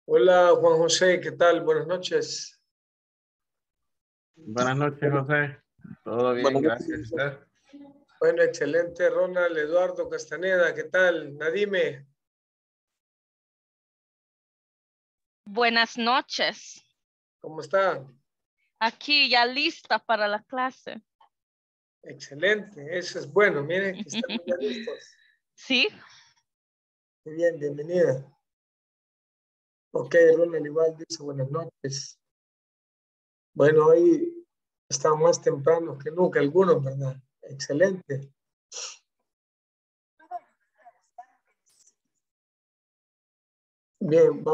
Hola Juan José, ¿qué tal? Buenas noches. Buenas noches, José. Todo bien, gracias. ¿Usted? Bueno, excelente. Ronald Eduardo Castaneda, ¿qué tal? Nadime, Buenas noches. ¿cómo está? Aquí ya lista para la clase. Excelente, eso es bueno. Miren que estamos ya listos. ¿Sí? Qué bien, bienvenida. Ok, Ronald igual dice buenas noches. Bueno, hoy están más temprano que nunca algunos, ¿verdad? Excelente. Bien,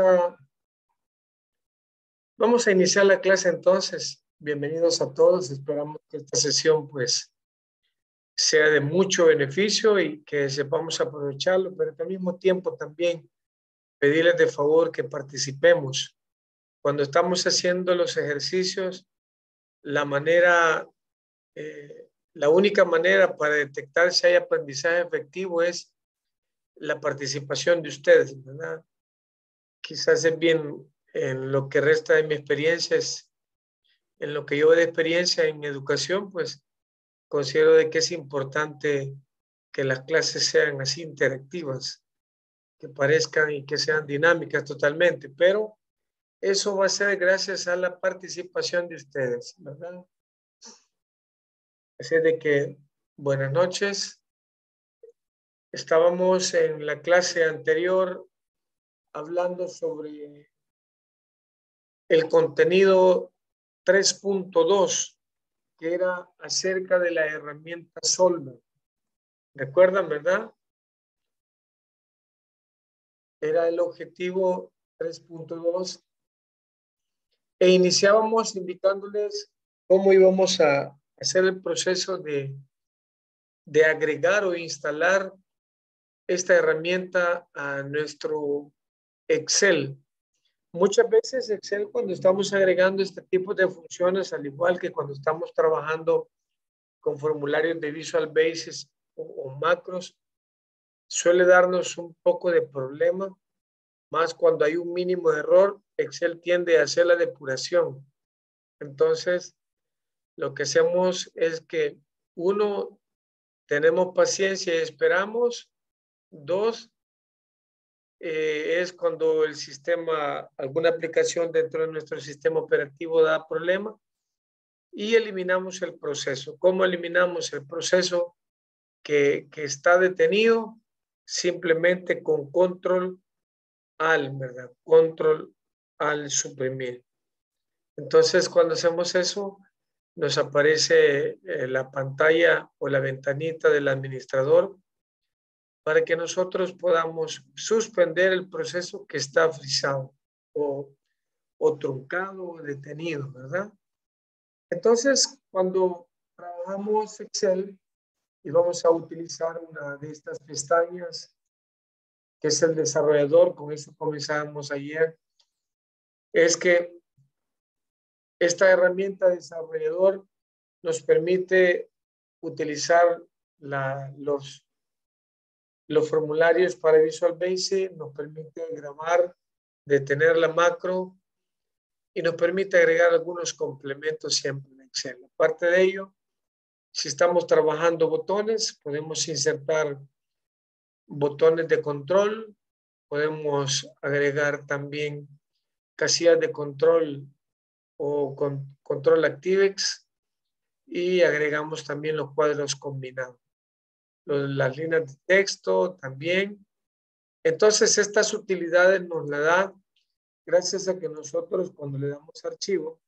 vamos a iniciar la clase entonces. Bienvenidos a todos. Esperamos que esta sesión pues sea de mucho beneficio y que sepamos aprovecharlo, pero que al mismo tiempo también pedirles de favor que participemos. Cuando estamos haciendo los ejercicios, la única manera para detectar si hay aprendizaje efectivo es la participación de ustedes, ¿verdad? Quizás es bien en lo que resta de mi experiencia, en lo que yo de experiencia en educación, pues considero de que es importante que las clases sean así interactivas, que parezcan y que sean dinámicas totalmente, pero eso va a ser gracias a la participación de ustedes, ¿verdad? Así de que, buenas noches. Estábamos en la clase anterior hablando sobre el contenido 3.2, que era acerca de la herramienta Solver. ¿Recuerdan, verdad? Era el objetivo 3.2 e iniciábamos indicándoles cómo íbamos a hacer el proceso de agregar o instalar esta herramienta a nuestro Excel. Muchas veces Excel, cuando estamos agregando este tipo de funciones, al igual que cuando estamos trabajando con formularios de Visual Basic o macros, suele darnos un poco de problema, más cuando hay un mínimo de error. Excel tiende a hacer la depuración. Entonces, lo que hacemos es que, uno, tenemos paciencia y esperamos. Dos, es cuando el sistema, alguna aplicación dentro de nuestro sistema operativo da problema y eliminamos el proceso. ¿Cómo eliminamos el proceso que está detenido? Simplemente con control al, ¿verdad? Control al suprimir. Entonces, cuando hacemos eso, nos aparece la pantalla o la ventanita del administrador para que nosotros podamos suspender el proceso que está frisado o truncado o detenido, ¿verdad? Entonces, cuando trabajamos Excel y vamos a utilizar una de estas pestañas, que es el desarrollador, con eso comenzamos ayer, es que esta herramienta desarrollador nos permite utilizar los formularios para Visual Basic, nos permite grabar, detener la macro y nos permite agregar algunos complementos siempre en Excel. Aparte de ello, si estamos trabajando botones, podemos insertar botones de control, podemos agregar también casillas de control o control ActiveX y agregamos también los cuadros combinados. Las líneas de texto también. Entonces, estas utilidades nos las da gracias a que nosotros cuando le damos archivo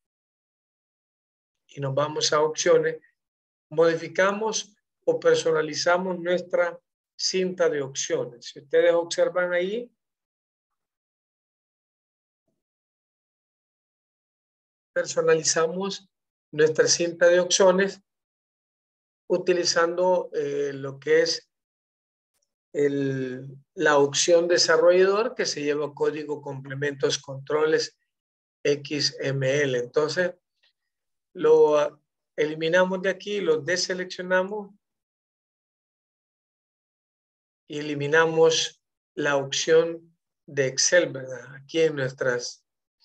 y nos vamos a opciones, modificamos o personalizamos nuestra cinta de opciones. Si ustedes observan ahí, personalizamos nuestra cinta de opciones utilizando lo que es la opción desarrollador que se lleva código complementos controles XML. Entonces, lo eliminamos de aquí, lo deseleccionamos y eliminamos la opción de Excel, ¿verdad? Aquí en nuestras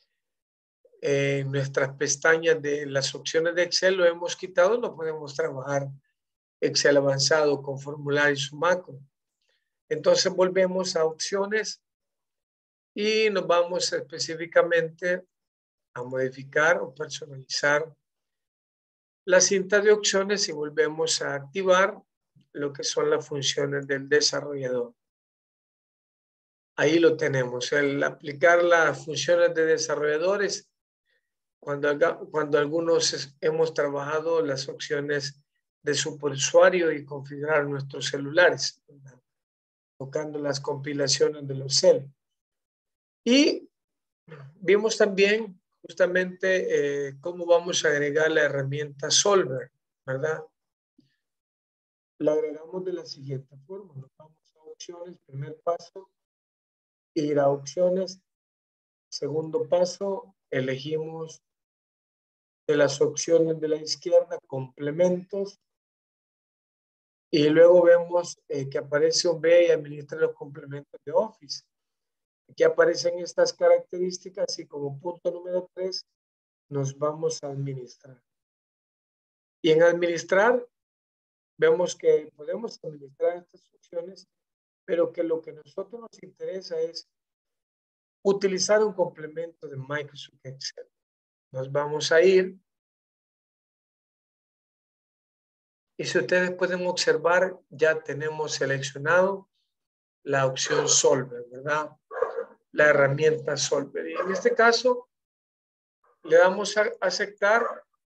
pestañas de las opciones de Excel lo hemos quitado, no podemos trabajar Excel avanzado con formularios o macro. Entonces volvemos a opciones y nos vamos específicamente a modificar o personalizar la cinta de opciones y volvemos a activar lo que son las funciones del desarrollador. Ahí lo tenemos, el aplicar las funciones de desarrolladores cuando algunos hemos trabajado las opciones de superusuario y configurar nuestros celulares, ¿verdad? Tocando las compilaciones de los cel. Y vimos también justamente cómo vamos a agregar la herramienta Solver, ¿verdad? La agregamos de la siguiente forma. Nos vamos a opciones, primer paso, ir a opciones. Segundo paso, elegimos de las opciones de la izquierda, complementos. Y luego vemos que aparece un B y administra los complementos de Office. Aquí aparecen estas características y como punto número 3 nos vamos a administrar. Y en administrar vemos que podemos administrar estas opciones, pero que lo que a nosotros nos interesa es utilizar un complemento de Microsoft Excel. Nos vamos a ir. Y si ustedes pueden observar, ya tenemos seleccionado la opción Solver, ¿verdad? La herramienta Solver. Y en este caso, le damos a aceptar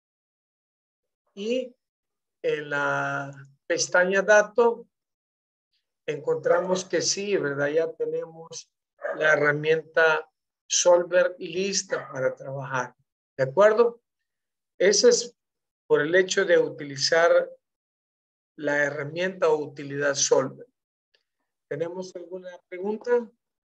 y en la pestaña Datos encontramos que sí, ¿verdad? Ya tenemos la herramienta Solver lista para trabajar. ¿De acuerdo? Ese es por el hecho de utilizar la herramienta o utilidad Solver. ¿Tenemos alguna pregunta?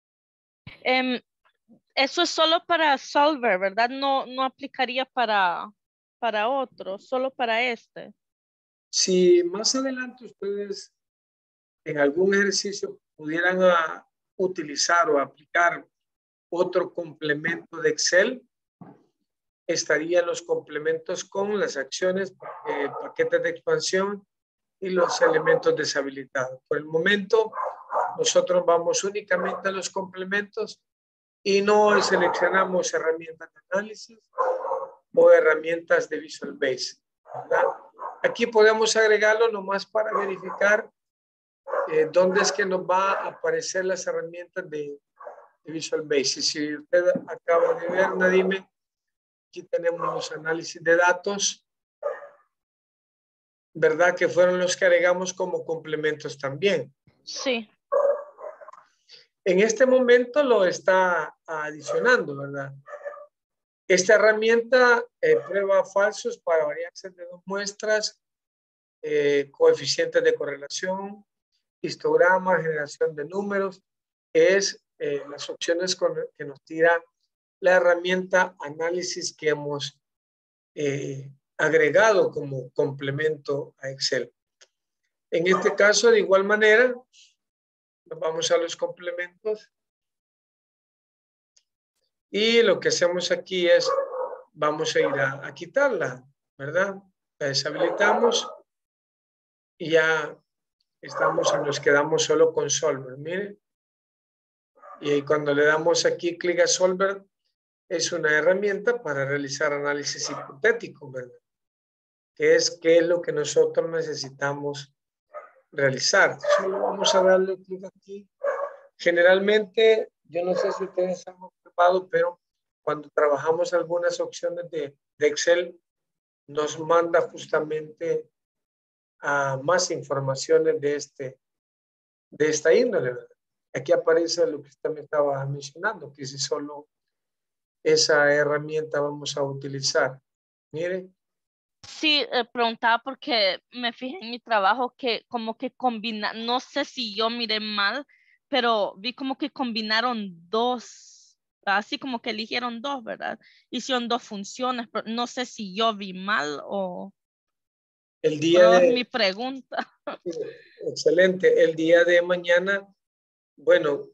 Eso es solo para Solver, ¿verdad? No aplicaría para otro, solo para este. Si más adelante ustedes en algún ejercicio pudieran utilizar o aplicar otro complemento de Excel, estarían los complementos con las acciones, paquetes de expansión y los elementos deshabilitados. Por el momento, nosotros vamos únicamente a los complementos y no seleccionamos herramientas de análisis o herramientas de Visual Basic, ¿verdad? Aquí podemos agregarlo nomás para verificar dónde es que nos va a aparecer las herramientas de Visual Basic. Si usted acaba de ver, Nadime, aquí tenemos los análisis de datos, ¿verdad? Que fueron los que agregamos como complementos también. Sí. En este momento lo está adicionando, ¿verdad? Esta herramienta prueba falsos para varianzas de dos muestras, coeficientes de correlación, histograma, generación de números, es las opciones que nos tira la herramienta análisis que hemos agregado como complemento a Excel. En este caso, de igual manera, nos vamos a los complementos y lo que hacemos aquí es, vamos a ir a quitarla, ¿verdad? La deshabilitamos y ya nos quedamos solo con Solver, miren. Y cuando le damos aquí clic a Solver, es una herramienta para realizar análisis hipotético, ¿verdad? ¿Qué es lo que nosotros necesitamos realizar? Solo vamos a darle clic aquí. Generalmente, yo no sé si ustedes han observado, pero cuando trabajamos algunas opciones de Excel, nos manda justamente a más informaciones de esta índole, ¿verdad? Aquí aparece lo que usted me estaba mencionando, que si solo esa herramienta vamos a utilizar. Mire. Sí, preguntaba porque me fijé en mi trabajo que como que combina, no sé si yo miré mal, pero vi como que combinaron dos, así como que eligieron dos, ¿verdad? Hicieron dos funciones, pero no sé si yo vi mal o... El día Pero es de... mi pregunta. Excelente. El día de mañana, bueno,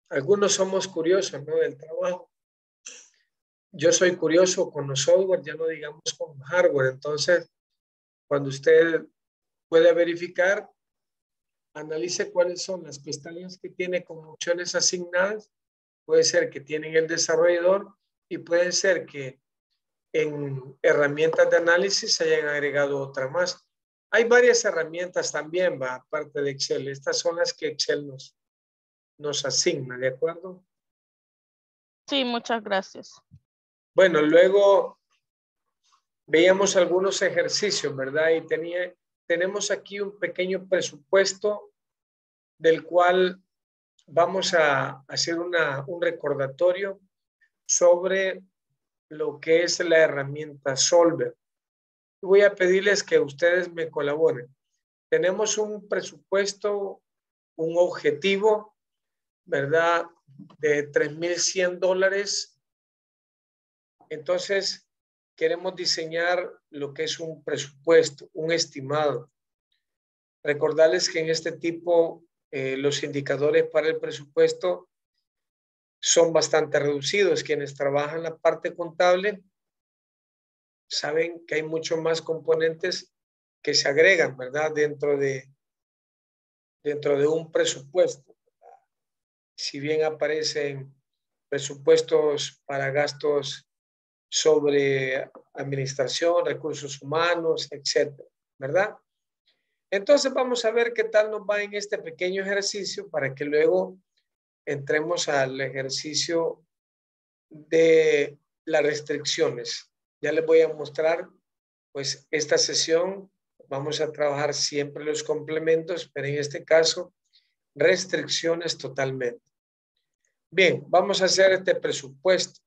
Algunos somos curiosos, ¿no? Del trabajo. Yo soy curioso con los software, ya no digamos con hardware. Entonces, cuando usted puede verificar, analice cuáles son las pestañas que tiene como opciones asignadas. Puede ser que tienen el desarrollador y puede ser que en herramientas de análisis hayan agregado otra más. Hay varias herramientas también, va, aparte de Excel. Estas son las que Excel nos asigna, ¿de acuerdo? Sí, muchas gracias. Bueno, luego veíamos algunos ejercicios, ¿verdad? Y tenemos aquí un pequeño presupuesto del cual vamos a hacer un recordatorio sobre lo que es la herramienta Solver. Voy a pedirles que ustedes me colaboren. Tenemos un presupuesto, un objetivo, ¿verdad? De $3,100. Entonces, queremos diseñar lo que es un presupuesto, un estimado. Recordarles que en este tipo, los indicadores para el presupuesto son bastante reducidos. Quienes trabajan la parte contable saben que hay mucho más componentes que se agregan, ¿verdad? Dentro de un presupuesto. Si bien aparecen presupuestos para gastos sobre administración, recursos humanos, etcétera, ¿verdad? Entonces vamos a ver qué tal nos va en este pequeño ejercicio para que luego entremos al ejercicio de las restricciones. Ya les voy a mostrar, pues, esta sesión. Vamos a trabajar siempre los complementos, pero en este caso, restricciones totalmente. Bien, vamos a hacer este presupuesto.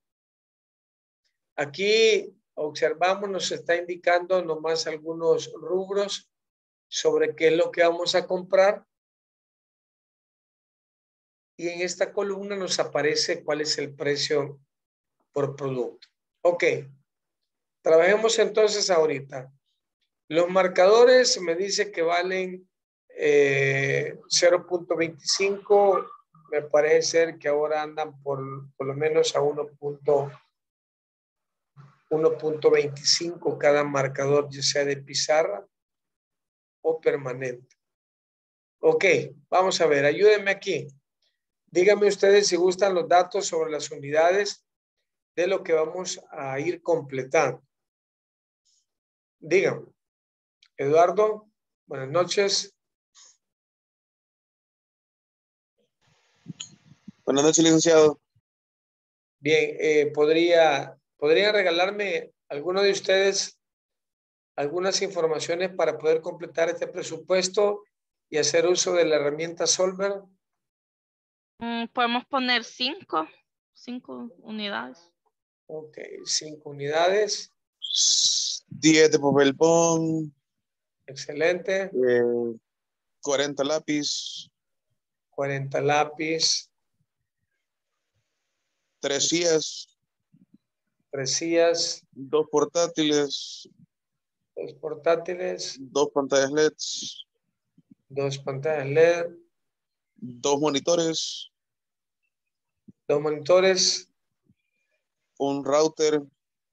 Aquí observamos, nos está indicando nomás algunos rubros sobre qué es lo que vamos a comprar. Y en esta columna nos aparece cuál es el precio por producto. Ok, trabajemos entonces ahorita. Los marcadores me dice que valen 0.25. Me parece ser que ahora andan por lo menos a 1.25 cada marcador, ya sea de pizarra o permanente. Ok, vamos a ver, ayúdenme aquí. Díganme ustedes si gustan los datos sobre las unidades de lo que vamos a ir completando. Díganme. Eduardo, buenas noches. Buenas noches, licenciado. Bien, ¿podría regalarme alguno de ustedes algunas informaciones para poder completar este presupuesto y hacer uso de la herramienta Solver? Podemos poner 5 unidades. Ok, 5 unidades. 10 de papel bond. Excelente. 40 lápiz. 40 lápiz. 3 sillas. 3 sillas. 2 portátiles. 2 portátiles. 2 pantallas LEDs. 2 pantallas LED. 2 monitores. 2 monitores. Un router.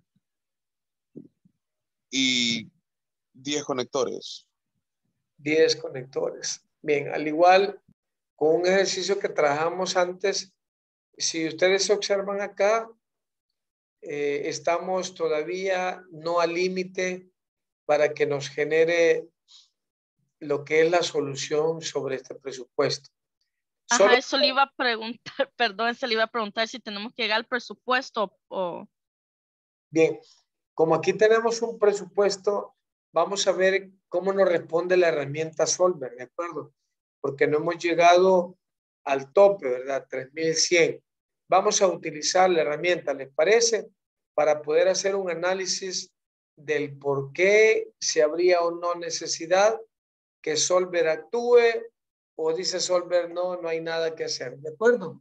Y 10 conectores. 10 conectores. Bien, al igual con un ejercicio que trabajamos antes, si ustedes observan acá, estamos todavía no al límite para que nos genere lo que es la solución sobre este presupuesto. Ajá, eso le iba a preguntar, perdón, se le iba a preguntar si tenemos que llegar al presupuesto o... Bien, como aquí tenemos un presupuesto, vamos a ver cómo nos responde la herramienta Solver, ¿de acuerdo? Porque no hemos llegado al tope, ¿verdad? 3,100. Vamos a utilizar la herramienta, ¿les parece? Para poder hacer un análisis del por qué, si habría o no necesidad que Solver actúe, o dice Solver, no hay nada que hacer, ¿de acuerdo?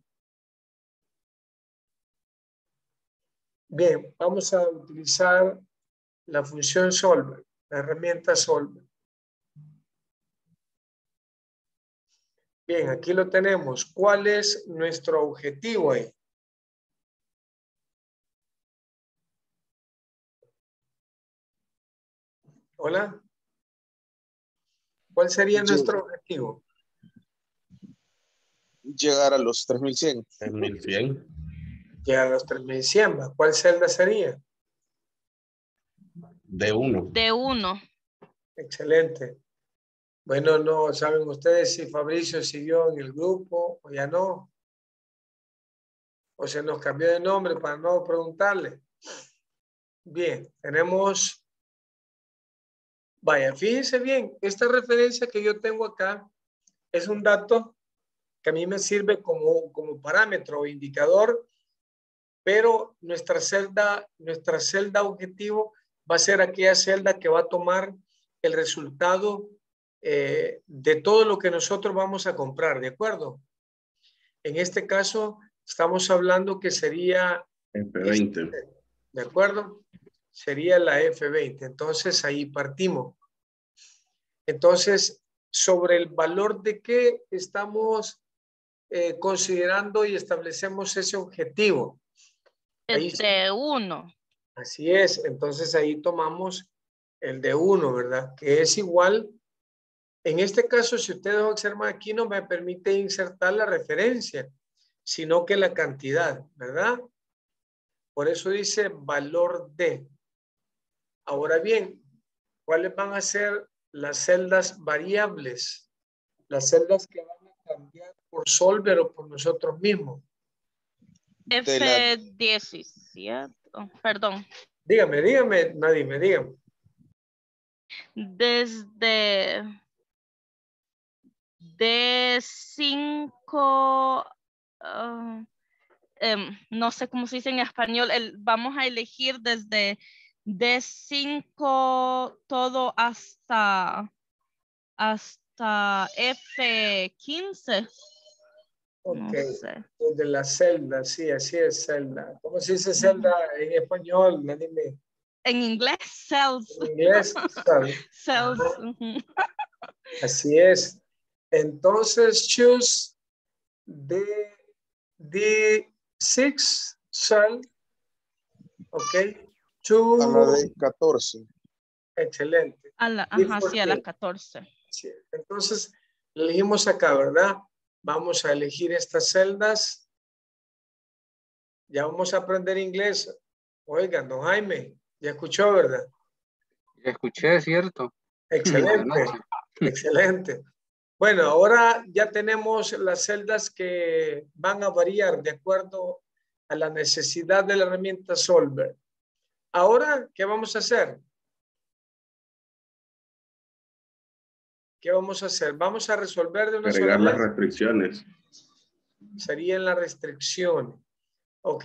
Bien, vamos a utilizar la función Solver, la herramienta Solver. Bien, aquí lo tenemos. ¿Cuál es nuestro objetivo ahí? Hola. ¿Cuál sería nuestro objetivo? Llegar a los 3100. 3100. Llegar a los 3100. ¿Va? ¿Cuál celda sería? D1. D1. Excelente. Bueno, no saben ustedes si Fabricio siguió en el grupo o ya no. O se nos cambió de nombre para no preguntarle. Bien, tenemos. Vaya, fíjense bien, esta referencia que yo tengo acá es un dato que a mí me sirve como parámetro o indicador, pero nuestra celda objetivo va a ser aquella celda que va a tomar el resultado de todo lo que nosotros vamos a comprar, ¿de acuerdo? En este caso, estamos hablando que sería F20. ¿de acuerdo? Sería la F20. Entonces, ahí partimos. Entonces, sobre el valor de qué estamos considerando y establecemos ese objetivo. Ahí, D1. así es. Entonces, ahí tomamos el D1, ¿verdad? Que es igual. En este caso, si ustedes observan aquí, no me permite insertar la referencia, sino que la cantidad, ¿verdad? Por eso dice valor de. Ahora bien, ¿cuáles van a ser las celdas variables? Las celdas que van a cambiar por Solver o por nosotros mismos. F17. Perdón. Dígame, Nadime, dígame. Desde D5, no sé cómo se dice en español, vamos a elegir desde D5 todo hasta F15. Ok, No sé. de la celda, sí, así es, celda. ¿Cómo se dice celda en español? Nadime. En inglés, cells. En inglés, cell. Cells. Así es. Entonces, choose D6 cell. Ok. A la de 14. Excelente. Sí, a la 14. Sí. Entonces, elegimos acá, ¿verdad? Vamos a elegir estas celdas. Ya vamos a aprender inglés. Oigan, don Jaime, ya escuchó, ¿verdad? Ya escuché, ¿cierto? Excelente, excelente. Bueno, ahora ya tenemos las celdas que van a variar de acuerdo a la necesidad de la herramienta Solver. Ahora, ¿qué vamos a hacer? ¿Qué vamos a hacer? Vamos a resolver de una sola Agregar las vez. restricciones. Serían las restricciones. Ok.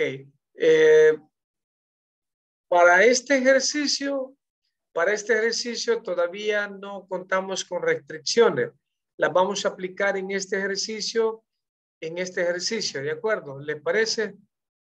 Para este ejercicio todavía no contamos con restricciones. Las vamos a aplicar en este ejercicio, ¿de acuerdo? ¿Les parece?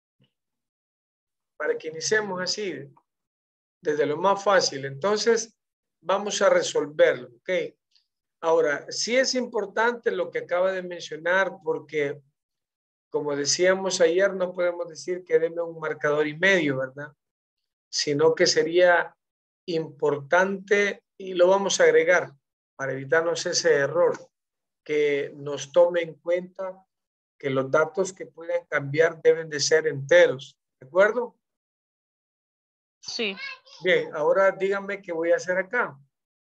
Para que iniciemos así, desde lo más fácil. Entonces, vamos a resolverlo, ¿ok? Ahora, sí es importante lo que acaba de mencionar porque, como decíamos ayer, no podemos decir que deme un marcador y medio, ¿verdad? Sino que sería importante, y lo vamos a agregar para evitarnos ese error, que nos tome en cuenta que los datos que pueden cambiar deben de ser enteros, ¿de acuerdo? Sí. Bien, ahora díganme qué voy a hacer acá.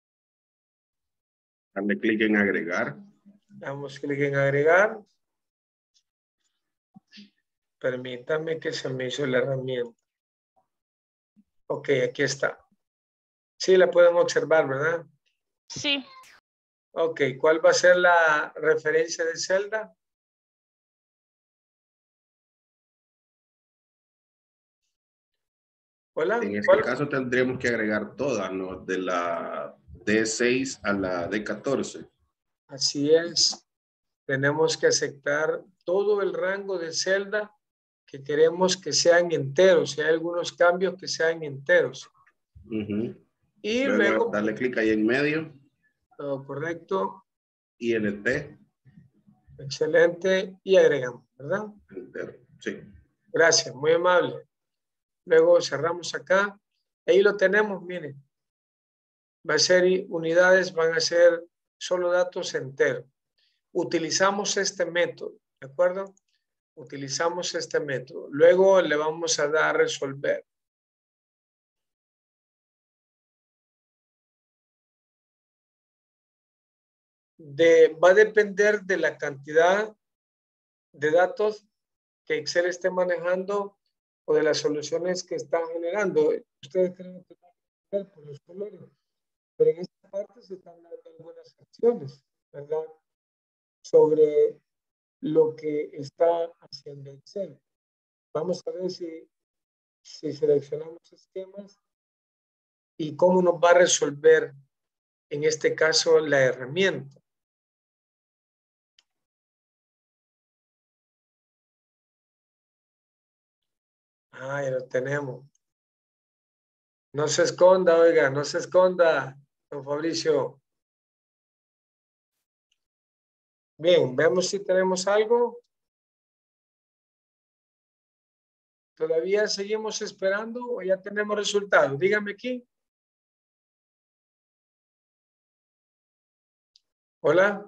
Dale clic en agregar. Damos clic en agregar. Permítame que se me hizo la herramienta. Ok, aquí está. Sí, la pueden observar, ¿verdad? Sí. Ok, ¿cuál va a ser la referencia de celda? Hola. En este caso tendríamos que agregar todas, ¿no? De la D6 a la D14. Así es. Tenemos que aceptar todo el rango de celda que queremos que sean enteros. Si hay algunos cambios que sean enteros. Y luego darle clic ahí en medio. todo correcto. Y en el T. Excelente. Y agregamos, ¿verdad? Enter. Sí. Gracias, muy amable. Luego cerramos acá. Ahí lo tenemos, miren. Va a ser unidades, van a ser solo datos enteros. Utilizamos este método, ¿de acuerdo? Utilizamos este método. Luego le vamos a dar a resolver. Va a depender de la cantidad de datos que Excel esté manejando o de las soluciones que están generando. Ustedes creen que van por los colores, pero en esta parte se están dando algunas acciones, ¿verdad? Sobre lo que está haciendo Excel. Vamos a ver si seleccionamos esquemas y cómo nos va a resolver en este caso la herramienta. Ah, ya lo tenemos. No se esconda, oiga, no se esconda, don Fabricio. Bien, veamos si tenemos algo. ¿Todavía seguimos esperando o ya tenemos resultados? Dígame aquí. Hola.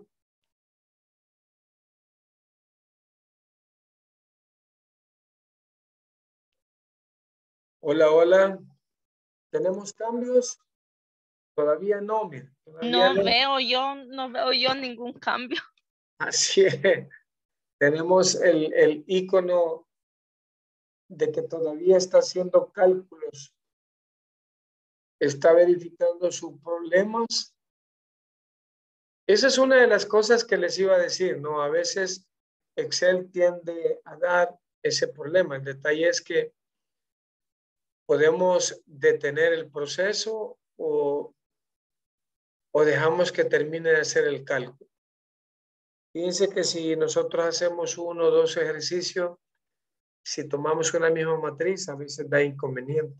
Hola, hola. ¿Tenemos cambios? Todavía no, mira. Todavía No veo yo ningún cambio. Así es. Tenemos el icono de que todavía está haciendo cálculos. Está verificando sus problemas. Esa es una de las cosas que les iba a decir, ¿no? A veces Excel tiende a dar ese problema. El detalle es que podemos detener el proceso o dejamos que termine de hacer el cálculo. Fíjense que si nosotros hacemos 1 o 2 ejercicios, si tomamos una misma matriz, a veces da inconveniente.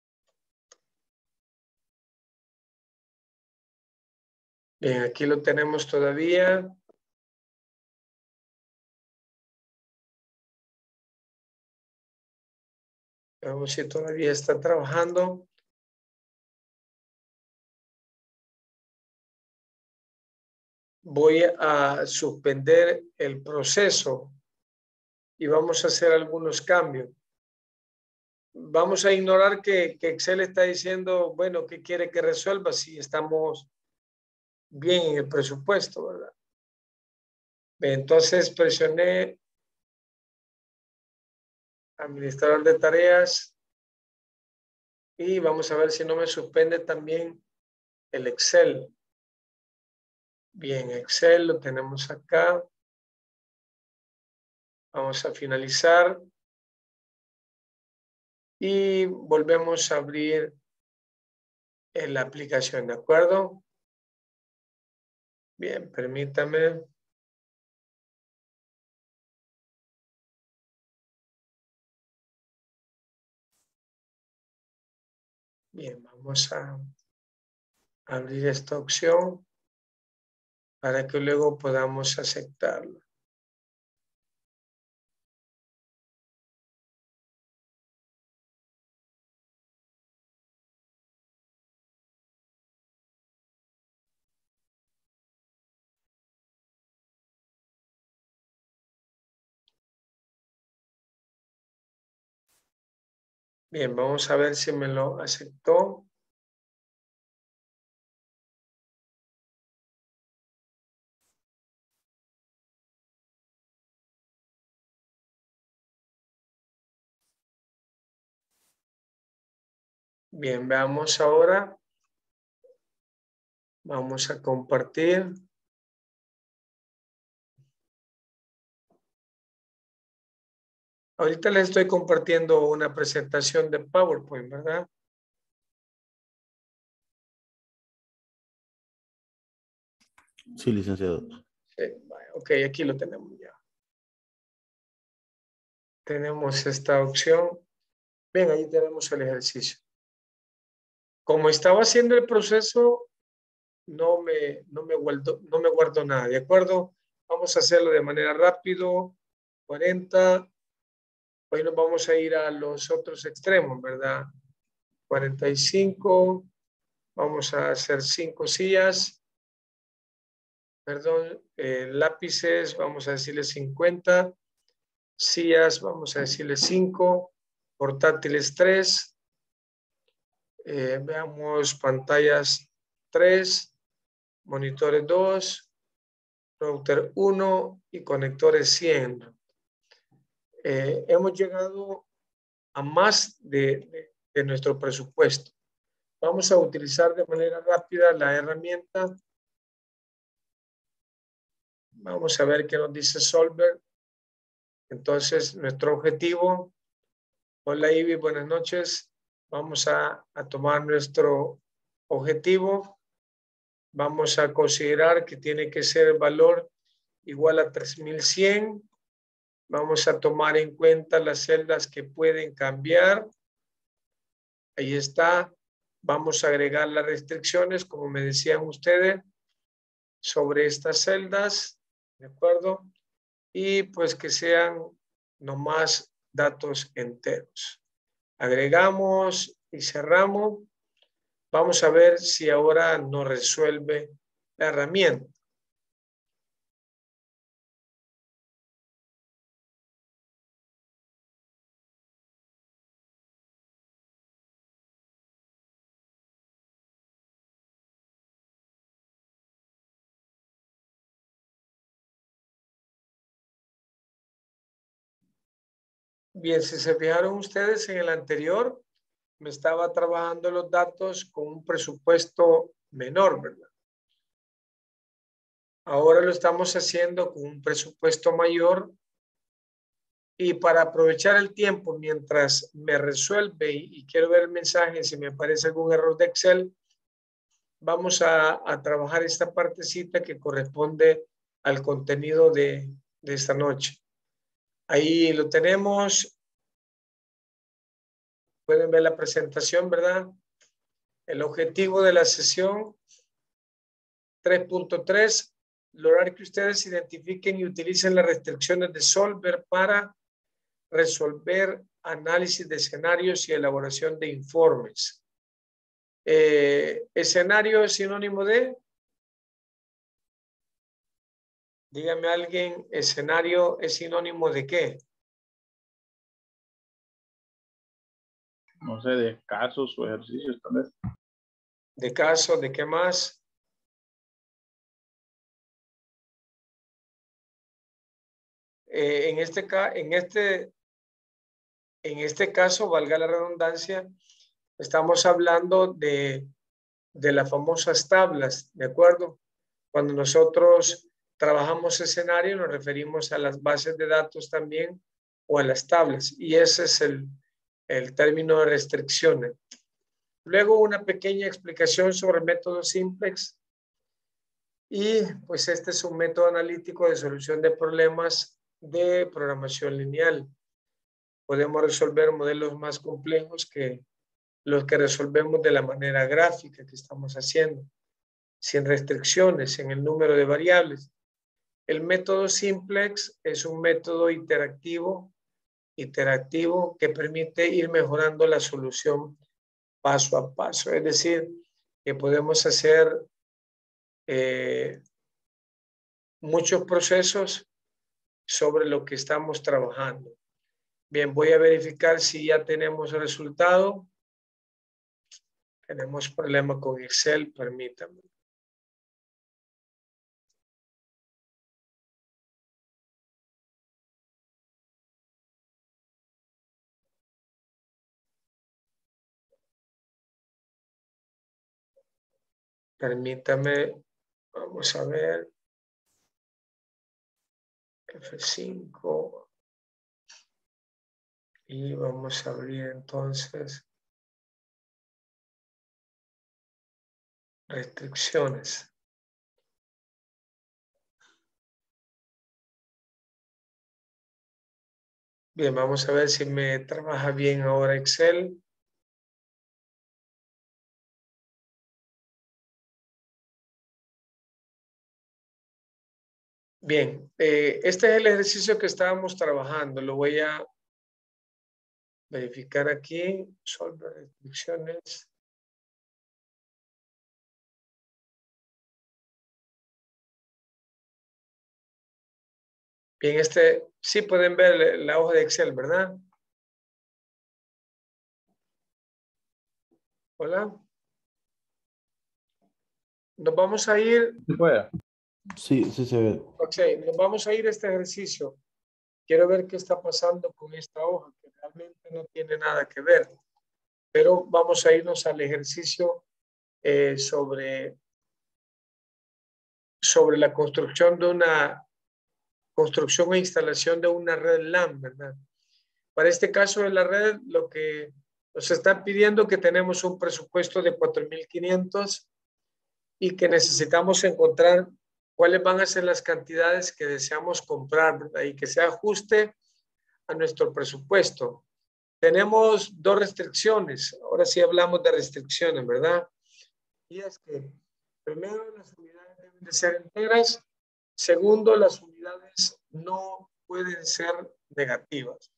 Bien, aquí lo tenemos todavía. Veamos si todavía está trabajando. Voy a suspender el proceso y vamos a hacer algunos cambios. Vamos a ignorar que Excel está diciendo, bueno, ¿qué quiere que resuelva si estamos bien en el presupuesto, verdad? Entonces presioné administrador de tareas y vamos a ver si no me suspende también el Excel. Bien, Excel lo tenemos acá. Vamos a finalizar y volvemos a abrir la aplicación, ¿de acuerdo? Bien, permítame. Bien, vamos a abrir esta opción para que luego podamos aceptarla. Bien, vamos a ver si me lo aceptó. Bien, veamos ahora. Vamos a compartir. Ahorita les estoy compartiendo una presentación de PowerPoint, ¿verdad? Sí, licenciado. Sí, ok, aquí lo tenemos ya. Tenemos esta opción. Bien, ahí tenemos el ejercicio. Como estaba haciendo el proceso, no me guardo nada, ¿de acuerdo? Vamos a hacerlo de manera rápido. 40. Hoy nos vamos a ir a los otros extremos, ¿verdad? 45. Vamos a hacer 5 sillas. Perdón, lápices, vamos a decirle 50. Sillas, vamos a decirle 5. Portátiles 3. Veamos pantallas 3. Monitores 2. Router 1 y conectores 100. Hemos llegado a más de nuestro presupuesto. Vamos a utilizar de manera rápida la herramienta. Vamos a ver qué nos dice Solver. Entonces, nuestro objetivo. Hola, Ivy, buenas noches. Vamos a tomar nuestro objetivo. Vamos a considerar que tiene que ser el valor igual a 3100. Vamos a tomar en cuenta las celdas que pueden cambiar. Ahí está. Vamos a agregar las restricciones, como me decían ustedes, sobre estas celdas. ¿De acuerdo? Y pues que sean nomás datos enteros. Agregamos y cerramos. Vamos a ver si ahora nos resuelve la herramienta. Bien, si se fijaron ustedes en el anterior, me estaba trabajando los datos con un presupuesto menor, ¿verdad? Ahora lo estamos haciendo con un presupuesto mayor y para aprovechar el tiempo mientras me resuelve y quiero ver el mensaje, si me aparece algún error de Excel, vamos a trabajar esta partecita que corresponde al contenido de esta noche. Ahí lo tenemos. Pueden ver la presentación, ¿verdad? El objetivo de la sesión 3.3, lograr que ustedes identifiquen y utilicen las restricciones de Solver para resolver análisis de escenarios y elaboración de informes. ¿Escenario es sinónimo de? Dígame alguien, ¿escenario es sinónimo de qué? No sé, de casos o ejercicios tal vez. ¿De caso? ¿De qué más? En este caso, valga la redundancia, estamos hablando de las famosas tablas, ¿de acuerdo? Cuando nosotros trabajamos escenario nos referimos a las bases de datos también o a las tablas y ese es el término de restricciones. Luego una pequeña explicación sobre el método simplex y pues este es un método analítico de solución de problemas de programación lineal. Podemos resolver modelos más complejos que los que resolvemos de la manera gráfica que estamos haciendo, sin restricciones en el número de variables. El método simplex es un método iterativo que permite ir mejorando la solución paso a paso. Es decir, que podemos hacer muchos procesos sobre lo que estamos trabajando. Bien, voy a verificar si ya tenemos el resultado. Tenemos problema con Excel, permítanme. Permítame, vamos a ver. F5. Y vamos a abrir entonces restricciones. Bien, vamos a ver si me trabaja bien ahora Excel. Bien, este es el ejercicio que estábamos trabajando. Lo voy a verificar aquí. Resolver restricciones. Bien, sí pueden ver la hoja de Excel, ¿verdad? Hola. Nos vamos a ir. ¿Se puede? Sí, sí se ve. Ok, nos vamos a ir a este ejercicio. Quiero ver qué está pasando con esta hoja, que realmente no tiene nada que ver. Pero vamos a irnos al ejercicio sobre la construcción de una construcción e instalación de una red LAN, ¿verdad? Para este caso de la red, lo que nos están pidiendo que tenemos un presupuesto de 4.500 y que necesitamos encontrar cuáles van a ser las cantidades que deseamos comprar, ¿verdad? Y que se ajuste a nuestro presupuesto. Tenemos dos restricciones. Ahora sí hablamos de restricciones, ¿verdad? Y es que, primero, las unidades deben de ser enteras. Segundo, las unidades no pueden ser negativas.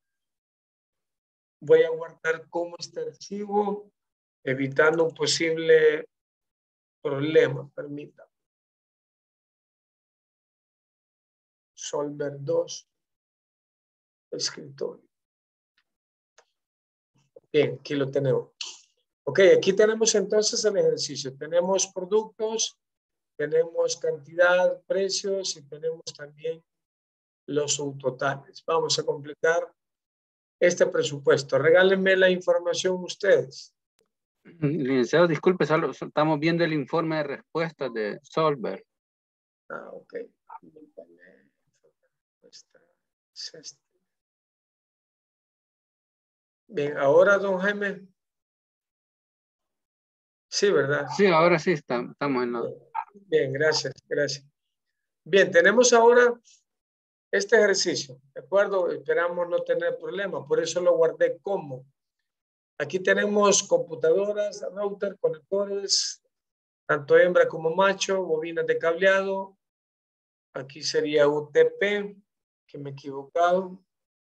Voy a guardar como este archivo, evitando un posible problema. Permítame. Solver 2. Escritorio. Bien, aquí lo tenemos. Ok, aquí tenemos entonces el ejercicio. Tenemos productos, tenemos cantidad, precios y tenemos también los subtotales. Vamos a completar este presupuesto. Regálenme la información ustedes. Licenciado, disculpe, solo estamos viendo el informe de respuestas de Solver. Ah, ok. Bien, ahora, don Jaime. Sí, ¿verdad? Sí, ahora sí estamos en la... Bien, gracias, gracias. Bien, tenemos ahora este ejercicio, ¿de acuerdo? Esperamos no tener problema, por eso lo guardé como. Aquí tenemos computadoras, router, conectores, tanto hembra como macho, bobinas de cableado. Aquí sería UTP, que me he equivocado.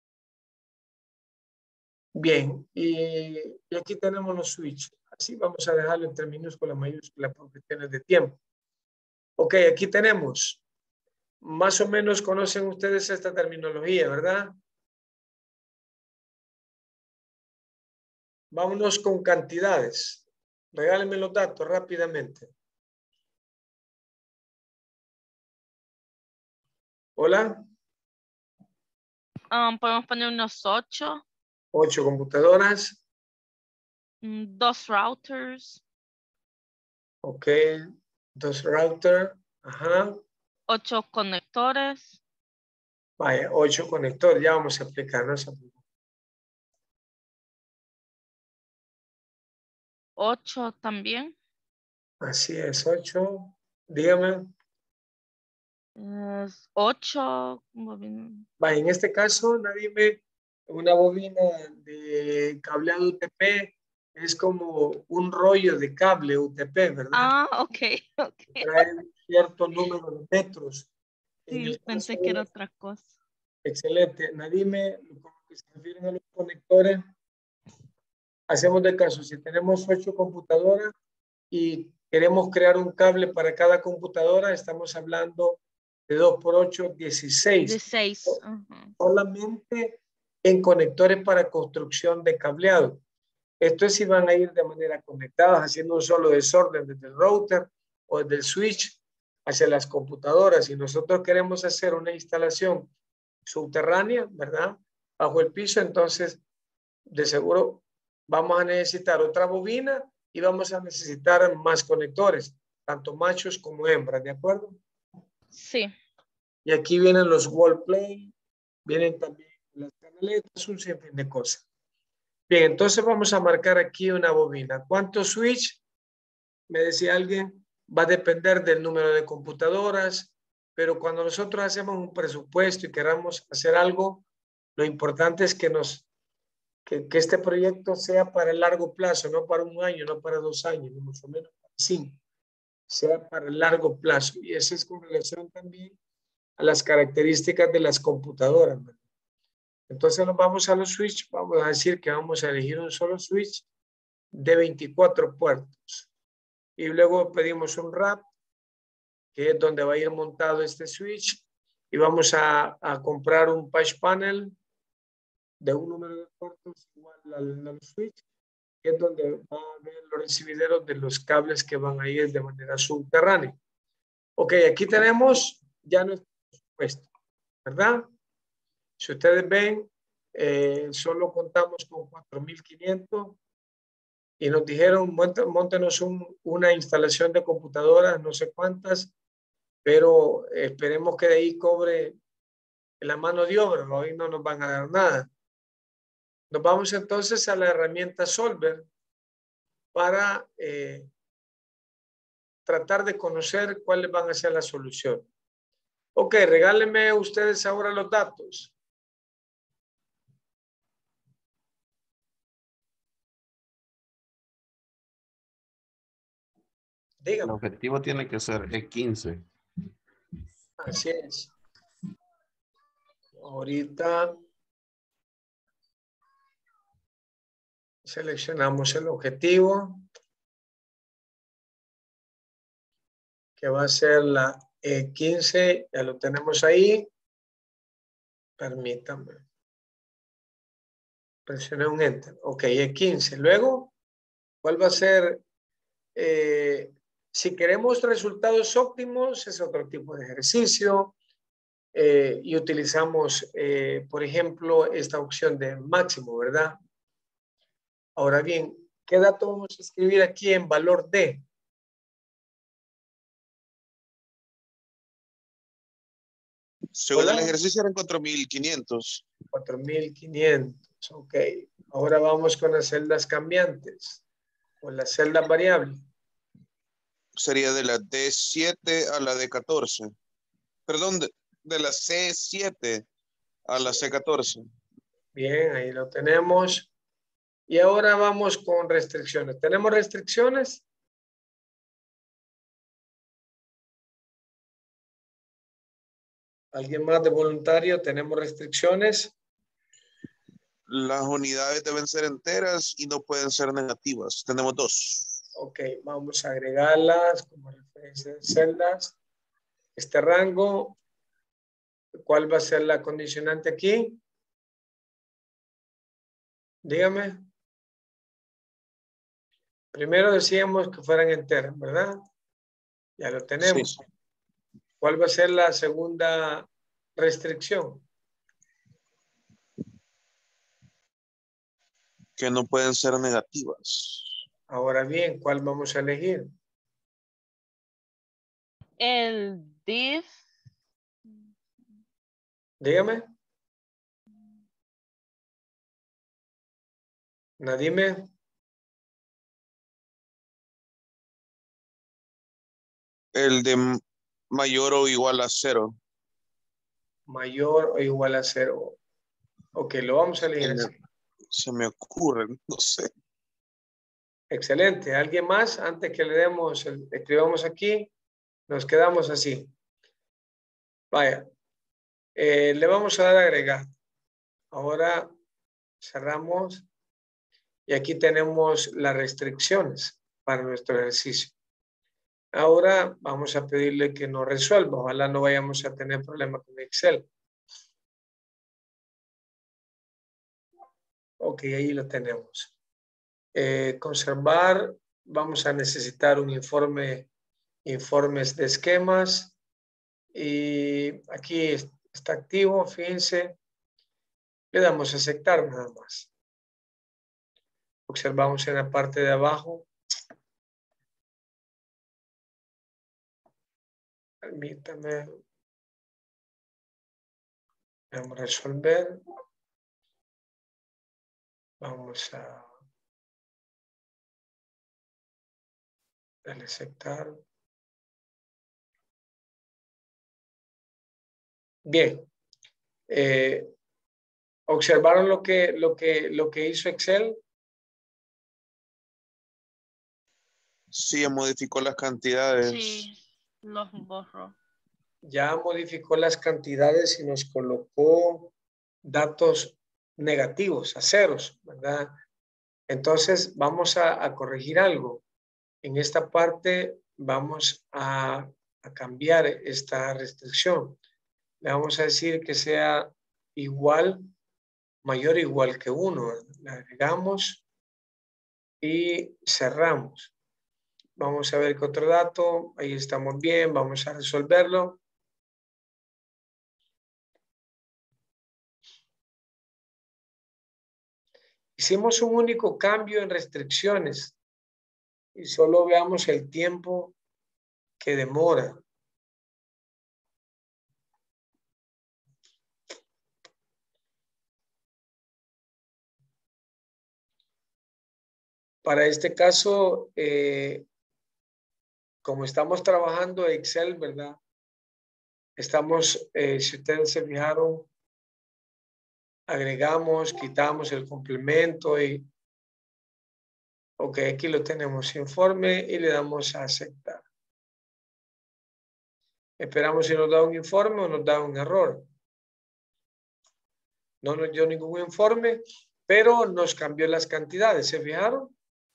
Bien, y aquí tenemos los switches. Así vamos a dejarlo entre minúscula, mayúscula por cuestiones de tiempo. Ok, aquí tenemos. Más o menos conocen ustedes esta terminología, ¿verdad? Vámonos con cantidades. Regálenme los datos rápidamente. Hola. Podemos poner unos 8. 8 computadoras. 2 routers. Ok. 2 routers. Ajá. 8 conectores. Vaya, 8 conectores. Ya vamos a aplicarnos. 8 también. Así es, 8. Dígame. 8. Vaya, en este caso, nadie una bobina de cableado UTP es como un rollo de cable UTP, ¿verdad? Ah, ok. Trae cierto número de metros. Sí, pensé que era otra cosa. Excelente. Nadime, con lo que se refieren a los conectores, hacemos de caso. Si tenemos 8 computadoras y queremos crear un cable para cada computadora, estamos hablando de 2 por 8, 16. 16. Solamente en conectores para construcción de cableado. Esto es si van a ir de manera conectada, haciendo un solo desorden desde el router o desde el switch hacia las computadoras. Si nosotros queremos hacer una instalación subterránea, ¿verdad? Bajo el piso, entonces de seguro vamos a necesitar otra bobina y vamos a necesitar más conectores, tanto machos como hembras, ¿de acuerdo? Sí. Y aquí vienen los wall plane, vienen también las canaletas, un sinfín de cosas. Bien, entonces vamos a marcar aquí una bobina. ¿Cuántos switch? Me decía alguien, va a depender del número de computadoras, pero cuando nosotros hacemos un presupuesto y queramos hacer algo, lo importante es que este proyecto sea para el largo plazo, no para un año, no para 2 años, ni mucho menos para 5, sea para el largo plazo. Y eso es con relación también a las características de las computadoras, ¿verdad? Entonces nos vamos a los switch, vamos a decir que vamos a elegir un solo switch de 24 puertos. Y luego pedimos un RAP, que es donde va a ir montado este switch, y vamos a comprar un patch panel de un número de puertos igual al switch, que es donde va a ver los recibideros de los cables que van a ir de manera subterránea. Ok, aquí tenemos ya nuestro presupuesto, ¿verdad? Si ustedes ven, solo contamos con 4,500 y nos dijeron, móntenos una instalación de computadoras, no sé cuántas, pero esperemos que de ahí cobre la mano de obra, hoy no nos van a dar nada. Nos vamos entonces a la herramienta Solver para tratar de conocer cuáles van a ser las soluciones. Ok, regálenme ustedes ahora los datos. El Dígame. objetivo tiene que ser E15. Así es. Ahorita seleccionamos el objetivo, que va a ser la E15. Ya lo tenemos ahí. Permítanme. Presioné un Enter. Ok, E15. Luego, ¿cuál va a ser? Si queremos resultados óptimos, es otro tipo de ejercicio. Y utilizamos, por ejemplo, esta opción de máximo, ¿verdad? Ahora bien, ¿qué dato vamos a escribir aquí en valor D? Según el Hola. ejercicio eran 4,500. 4,500, ok. Ahora vamos con las celdas cambiantes, con las celdas variables. Sería de la D7 a la D14. Perdón, de la C7 a la C14. Bien, ahí lo tenemos. Y ahora vamos con restricciones. ¿Tenemos restricciones? ¿Alguien más de voluntario? ¿Tenemos restricciones? Las unidades deben ser enteras y no pueden ser negativas. Tenemos 2. Ok, vamos a agregarlas como referencia de celdas. Este rango, ¿cuál va a ser la condicionante aquí? Dígame. Primero decíamos que fueran enteras, ¿verdad? Ya lo tenemos. Sí. ¿Cuál va a ser la segunda restricción? Que no pueden ser negativas. Ahora bien, ¿cuál vamos a elegir? El div. Dígame. Nadime. El de mayor o igual a 0. Mayor o igual a 0. Ok, lo vamos a elegir así. Se me ocurre, no sé. Excelente. ¿Alguien más? Antes que le demos, escribamos aquí, nos quedamos así. Vaya. Le vamos a dar a agregar. Ahora cerramos. Y aquí tenemos las restricciones para nuestro ejercicio. Ahora vamos a pedirle que nos resuelva. Ojalá no vayamos a tener problemas con Excel. Ok, ahí lo tenemos. Conservar. Vamos a necesitar un informes de esquemas. Y aquí está activo, fíjense. Le damos a aceptar nada más. Observamos en la parte de abajo. Permítame. Vamos a resolver. Vamos a darle aceptar. Bien. ¿Observaron lo que hizo Excel? Sí, modificó las cantidades. Sí, los borro. ya modificó las cantidades y nos colocó datos negativos, a ceros, ¿verdad? Entonces vamos a corregir algo. En esta parte vamos a cambiar esta restricción. Le vamos a decir que sea igual, mayor o igual que 1. Le agregamos y cerramos. Vamos a ver qué otro dato. Ahí estamos bien. Vamos a resolverlo. Hicimos un único cambio en restricciones y solo veamos el tiempo que demora. Para este caso, como estamos trabajando Excel, ¿verdad? Estamos, si ustedes se fijaron, agregamos, quitamos el complemento y ok, aquí lo tenemos, informe, y le damos a aceptar. Esperamos si nos da un informe o nos da un error. No nos dio ningún informe, pero nos cambió las cantidades, ¿se fijaron?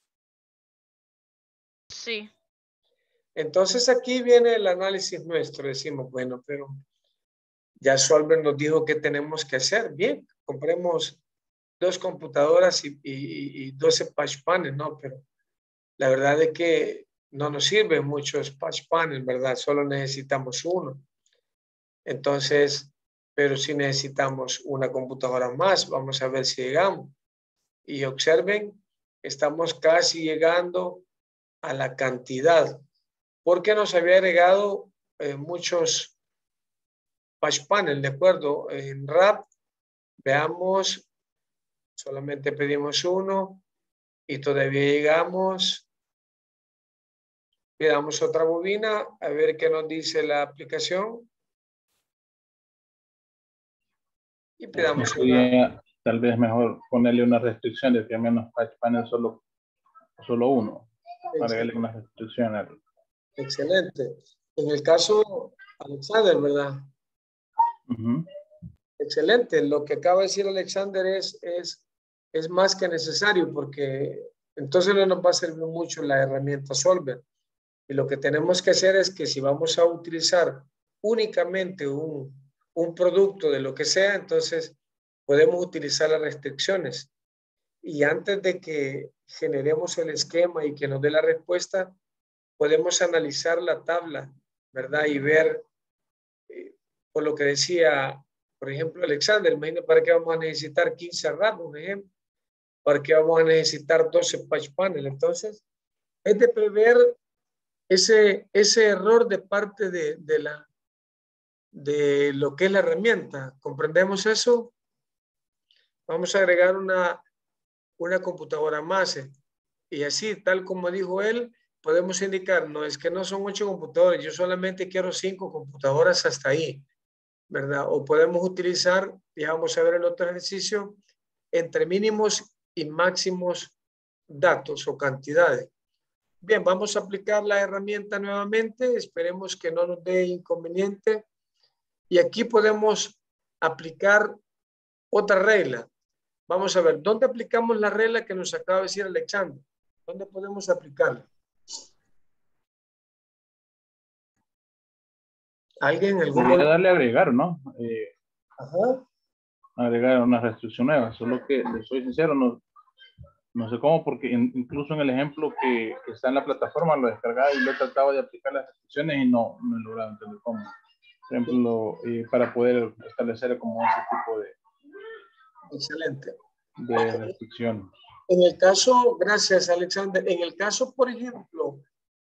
Sí. Entonces aquí viene el análisis nuestro. Decimos, bueno, pero ya Solver nos dijo que tenemos que hacer. Bien, compremos 2 computadoras y 12 patch panels, ¿no? Pero la verdad es que no nos sirven muchos patch panels, ¿verdad? Solo necesitamos uno. Entonces, pero si necesitamos una computadora más, vamos a ver si llegamos. Y observen, estamos casi llegando a la cantidad, porque nos había agregado muchos patch panel, ¿de acuerdo? En RAP, veamos, solamente pedimos uno y todavía llegamos. Le damos otra bobina a ver qué nos dice la aplicación. Y pedamos sería tal vez mejor ponerle una restricción de que al menos patch panel solo uno. Agregarle una restricción. Excelente. En el caso, Alexander, ¿verdad? Excelente. Lo que acaba de decir Alexander es más que necesario porque entonces no nos va a servir mucho la herramienta Solver. Y lo que tenemos que hacer es que si vamos a utilizar únicamente un producto de lo que sea, entonces podemos utilizar las restricciones. Y antes de que generemos el esquema y que nos dé la respuesta, podemos analizar la tabla, ¿verdad? Y ver, por lo que decía, por ejemplo, Alexander, imagínate para qué vamos a necesitar 15 RAM, por ejemplo, para qué vamos a necesitar 12 patch panel. Entonces, es de prever ese error de parte de lo que es la herramienta. ¿Comprendemos eso? Vamos a agregar una computadora más. Y así, tal como dijo él, podemos indicar, no es que no son 8 computadores, yo solamente quiero 5 computadoras hasta ahí, ¿verdad? O podemos utilizar, ya vamos a ver el otro ejercicio, entre mínimos y máximos datos o cantidades. Bien, vamos a aplicar la herramienta nuevamente, esperemos que no nos dé inconveniente. Y aquí podemos aplicar otra regla. Vamos a ver, ¿dónde aplicamos la regla que nos acaba de decir Alexander? ¿Dónde podemos aplicarla? ¿Alguien? Podría darle a agregar, ¿no? Ajá. Agregar una restricción nueva. Solo que, les soy sincero, no sé cómo, porque incluso en el ejemplo que está en la plataforma lo descargaba y lo he tratado de aplicar las restricciones y no he logrado entender cómo. Por ejemplo, para poder establecer como ese tipo de... Excelente. De restricción. En el caso, gracias Alexander, en el caso, por ejemplo,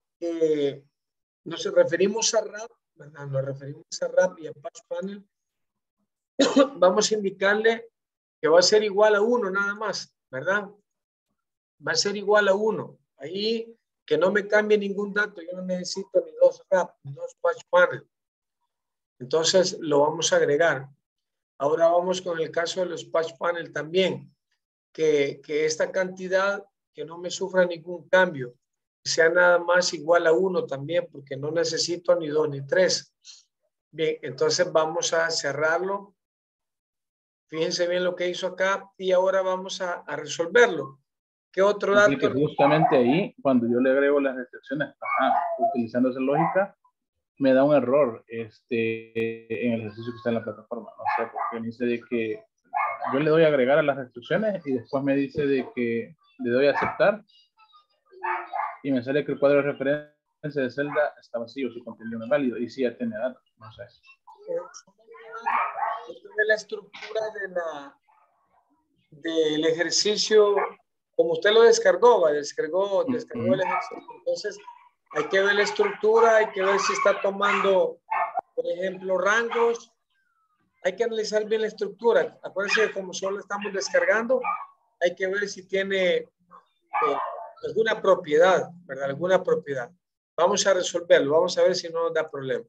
nos referimos a RAP, ¿verdad? Nos referimos a RAP y a patch panel, vamos a indicarle que va a ser igual a 1 nada más, ¿verdad? Va a ser igual a 1. Ahí que no me cambie ningún dato, yo no necesito ni 2 RAP, ni 2 patch panel. Entonces lo vamos a agregar. Ahora vamos con el caso de los patch panel también, que esta cantidad que no me sufra ningún cambio, sea nada más igual a 1 también, porque no necesito ni 2 ni 3. Bien, entonces vamos a cerrarlo. Fíjense bien lo que hizo acá y ahora vamos a resolverlo. ¿Qué otro dato? Así que justamente ahí, cuando yo le agrego las restricciones, utilizando esa lógica, me da un error en el ejercicio que está en la plataforma. O sea, porque me dice de que yo le doy a agregar a las restricciones y después me dice de que le doy a aceptar y me sale que el cuadro de referencia de celda está vacío, su contenido no es válido y sí ya tiene datos. No sé. Esto es la estructura del ejercicio, como usted lo descargó, descargó el ejercicio. Entonces, hay que ver la estructura, hay que ver si está tomando, por ejemplo, rangos. Hay que analizar bien la estructura. Acuérdense que como solo estamos descargando, hay que ver si tiene alguna propiedad, ¿verdad? Alguna propiedad. Vamos a resolverlo, vamos a ver si no nos da problema.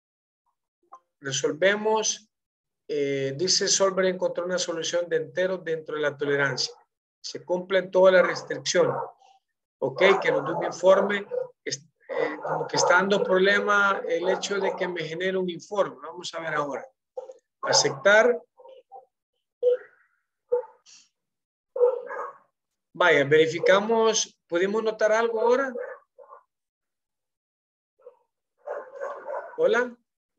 Resolvemos. Dice Solver encontró una solución de enteros dentro de la tolerancia. Se cumplen todas las restricciones. Ok, que nos dé un informe. Como que está dando problema el hecho de que me genere un informe. Vamos a ver ahora. Aceptar. Vaya, verificamos. ¿Pudimos notar algo ahora? Hola.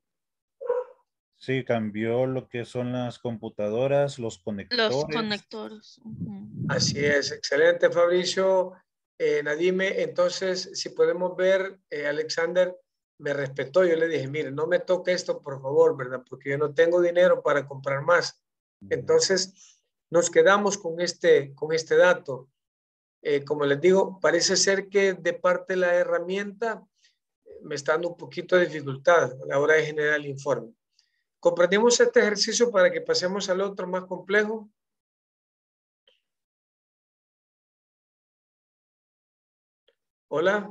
Sí, cambió lo que son las computadoras, los conectores. Los conectores. Así es, excelente Fabricio. Nadime, entonces si podemos ver, Alexander me respetó, yo le dije, mire, no me toque esto por favor, ¿verdad? Porque yo no tengo dinero para comprar más. Entonces nos quedamos con este dato. Como les digo, parece ser que de parte de la herramienta me está dando un poquito de dificultad a la hora de generar el informe. ¿Comprendimos este ejercicio para que pasemos al otro más complejo? Hola.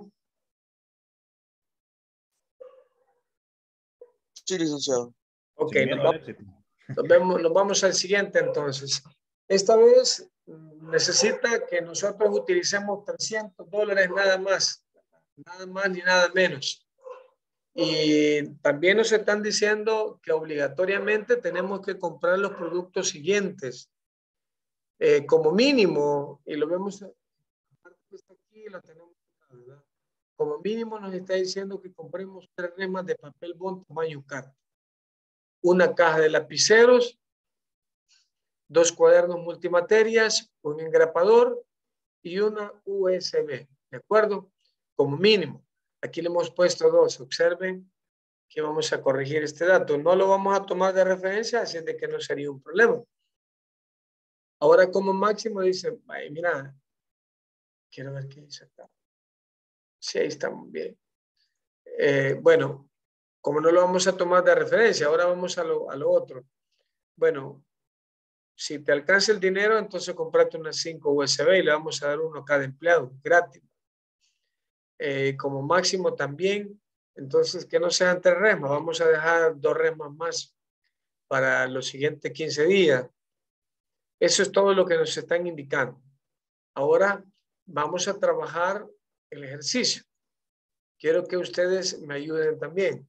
Sí, licenciado. Ok, Sin miedo al éxito. nos vamos al siguiente entonces. Esta vez necesita que nosotros utilicemos $300 nada más ni nada menos. Y también nos están diciendo que obligatoriamente tenemos que comprar los productos siguientes. Como mínimo, y lo vemos, aquí lo tenemos, ¿verdad? Como mínimo nos está diciendo que compremos 3 remas de papel bond tamaño carta, una caja de lapiceros, 2 cuadernos multimaterias, un engrapador y una USB, ¿de acuerdo? Como mínimo. Aquí le hemos puesto 2. Observen que vamos a corregir este dato. No lo vamos a tomar de referencia, así de que no sería un problema. Ahora como máximo dice, ay, mira, quiero ver qué dice acá. Sí, ahí estamos bien. Bueno, como no lo vamos a tomar de referencia, ahora vamos a lo otro. Bueno, si te alcanza el dinero, entonces comprate unas 5 USB y le vamos a dar uno a cada empleado, gratis. Como máximo también, entonces que no sean 3 remas, vamos a dejar 2 remas más para los siguientes 15 días. Eso es todo lo que nos están indicando. Ahora vamos a trabajar el ejercicio. Quiero que ustedes me ayuden también.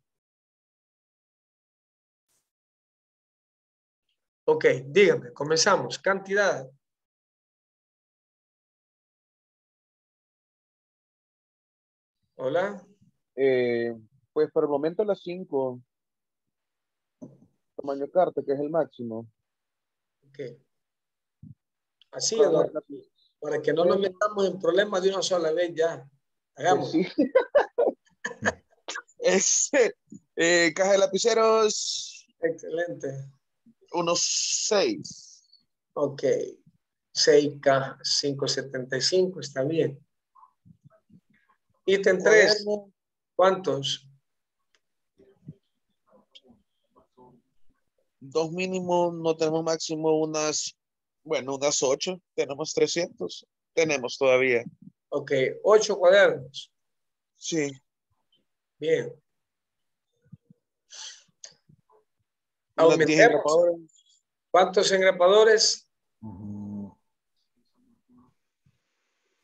Ok, díganme, comenzamos. Cantidad. Hola. Pues por el momento las 5, tamaño carta, que es el máximo. Ok. Así, Eduardo, para que no nos metamos en problemas de una sola vez ya. Hagamos. Pues sí. Caja de lapiceros. Excelente. Unos 6. Ok. 6K, 575, está bien. Ítem 3. ¿Cuántos? 2 mínimo, no tenemos máximo, unas 8. Tenemos 300. Tenemos todavía. Ok, 8 cuadernos. Sí. Bien. Unos 10 engrapadores. ¿Cuántos engrapadores?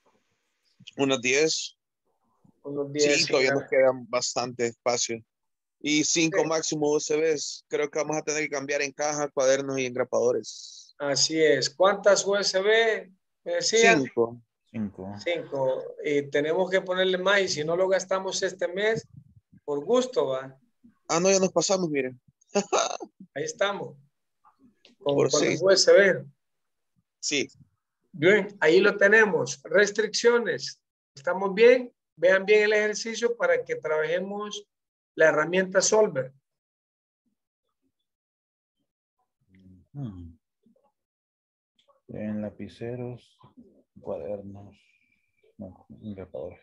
Unos 10. Unos 10. Sí, todavía nos queda bastante espacio. Y 5 Sí. máximo USBs. Creo que vamos a tener que cambiar en caja, cuadernos y engrapadores. Así es. ¿Cuántas USB? Me decía. 5. 5. 5. Y tenemos que ponerle más. Y si no lo gastamos este mes, por gusto, va. Ah, no, ya nos pasamos, miren. Ahí estamos. Por Con las 6. USB. Sí. Bien, ahí lo tenemos. Restricciones. ¿Estamos bien? Vean bien el ejercicio para que trabajemos la herramienta Solver. En lapiceros, cuadernos, no, engrapadores.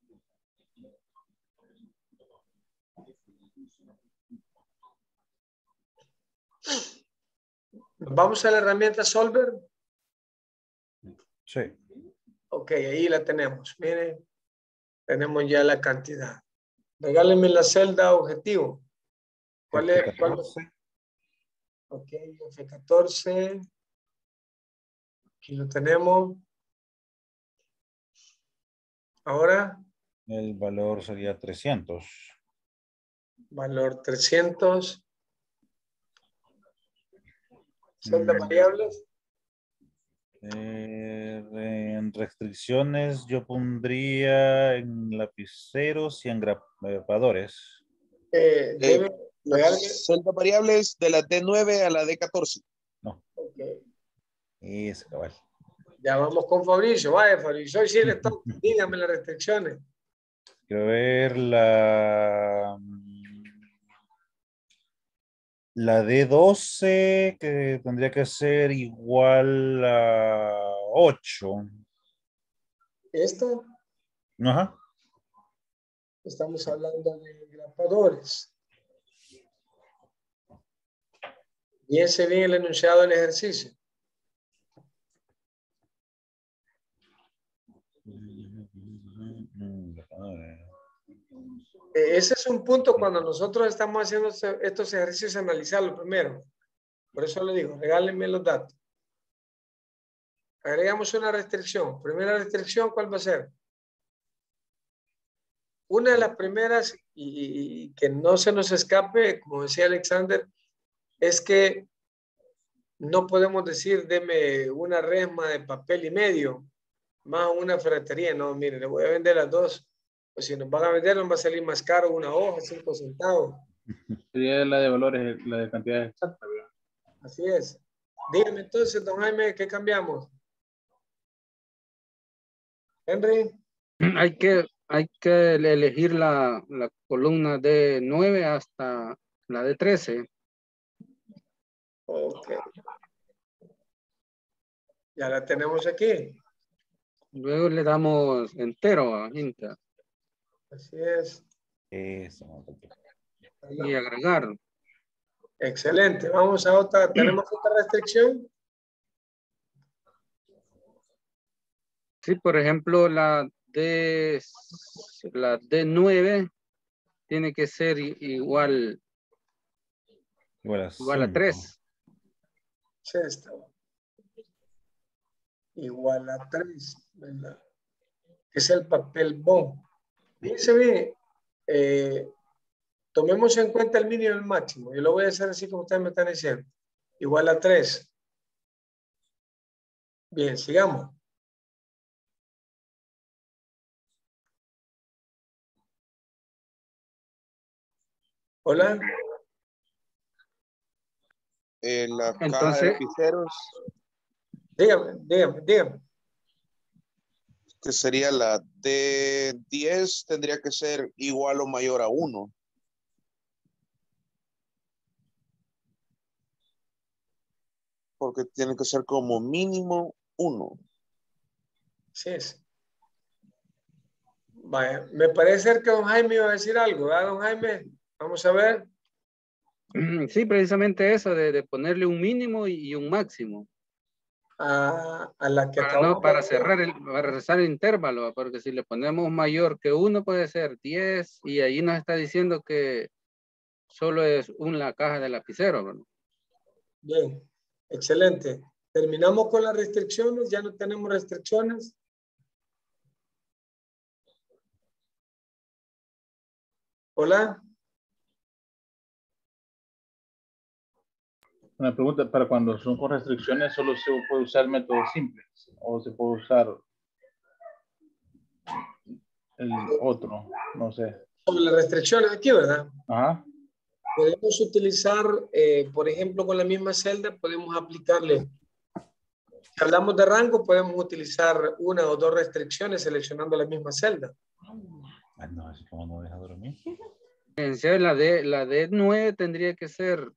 Vamos a la herramienta Solver. Sí. Ok, ahí la tenemos. Miren, tenemos ya la cantidad. Regálenme la celda objetivo. ¿Cuál es? F14. Ok, F14. Aquí lo tenemos. Ahora, El valor sería 300. valor 300. Celdas variables. En restricciones yo pondría en lapiceros y engrapadores. Debe, regálenme. Las celdas variables de la D9 a la D14. No, Ok, ese cabal. ya vamos con Fabricio. Vaya, Fabricio, hoy sí le toca. Dígame las restricciones. Quiero ver la D12 que tendría que ser igual a 8. Esto, Ajá. estamos hablando de grapadores. Y ese bien el enunciado del ejercicio. Ese es un punto cuando nosotros estamos haciendo estos ejercicios, analizarlo primero. Por eso le digo, regálenme los datos. Agregamos una restricción. Primera restricción, ¿cuál va a ser? Una de las primeras, y que no se nos escape, como decía Alexander, es que no podemos decir, deme una resma de papel y medio, más una ferretería. No, mire, le voy a vender las dos. Pues si nos van a vender, nos va a salir más caro una hoja, 5 centavos. Sería la de valores, la de cantidades exactas, ¿verdad? Así es. Dígame entonces, don Jaime, ¿qué cambiamos? Henry. Hay que elegir la columna de 9 hasta la de 13. Ok. Ya la tenemos aquí. Luego le damos entero a Inta Así es. Eso. y agregar. Excelente. Vamos a otra. ¿Tenemos otra restricción? Sí, por ejemplo, la D9 tiene que ser igual a 3. Sí, está. Igual a 3, ¿verdad? Es el papel bond. Fíjense bien, tomemos en cuenta el mínimo y el máximo. Yo lo voy a hacer así como ustedes me están diciendo. Igual a 3. Bien, sigamos. Hola. La caja de Entonces, lapiceros, dígame. que sería la D10, tendría que ser igual o mayor a 1. Porque tiene que ser como mínimo 1. Sí es. Vaya, me parece ser que don Jaime iba a decir algo, ¿verdad, don Jaime? Vamos a ver. sí, precisamente eso, de ponerle un mínimo y un máximo. A la que Para, acabamos para de hacer. cerrar el intervalo, porque si le ponemos mayor que 1 puede ser 10 y ahí nos está diciendo que solo es una caja de lapicero, ¿verdad? Bien, excelente. Terminamos con las restricciones, ya no tenemos restricciones. Hola. Una pregunta, para cuando son con restricciones, ¿solo se puede usar métodos simples o se puede usar el otro? No sé. Sobre las restricciones aquí, ¿verdad? Ajá. Podemos utilizar, por ejemplo, con la misma celda, podemos aplicarle, si hablamos de rango, podemos utilizar una o dos restricciones seleccionando la misma celda. Ah, no, así como no deja dormir. La D9 tendría que ser.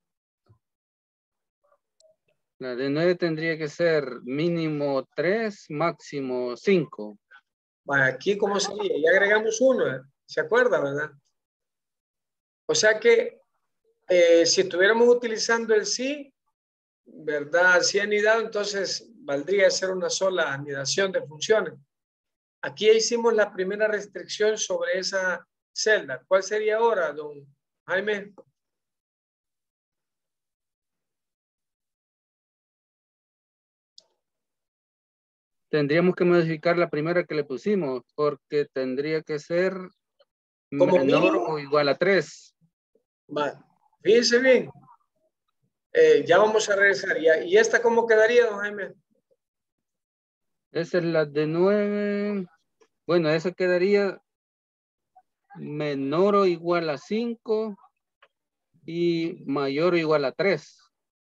La D9 tendría que ser mínimo 3, máximo 5. Bueno, aquí, ¿cómo sería? Ya agregamos uno, ¿se acuerda, verdad? O sea que si estuviéramos utilizando el sí, ¿verdad? Sí anidado, entonces valdría ser una sola anidación de funciones. Aquí ya hicimos la primera restricción sobre esa celda. ¿Cuál sería ahora, don Jaime? Tendríamos que modificar la primera que le pusimos porque tendría que ser Como menor mínimo. o igual a 3. Vale. Fíjense bien. Ya vamos a regresar. ¿Y esta cómo quedaría, don Jaime? Esa es la D9. Bueno, esa quedaría menor o igual a 5 y mayor o igual a 3.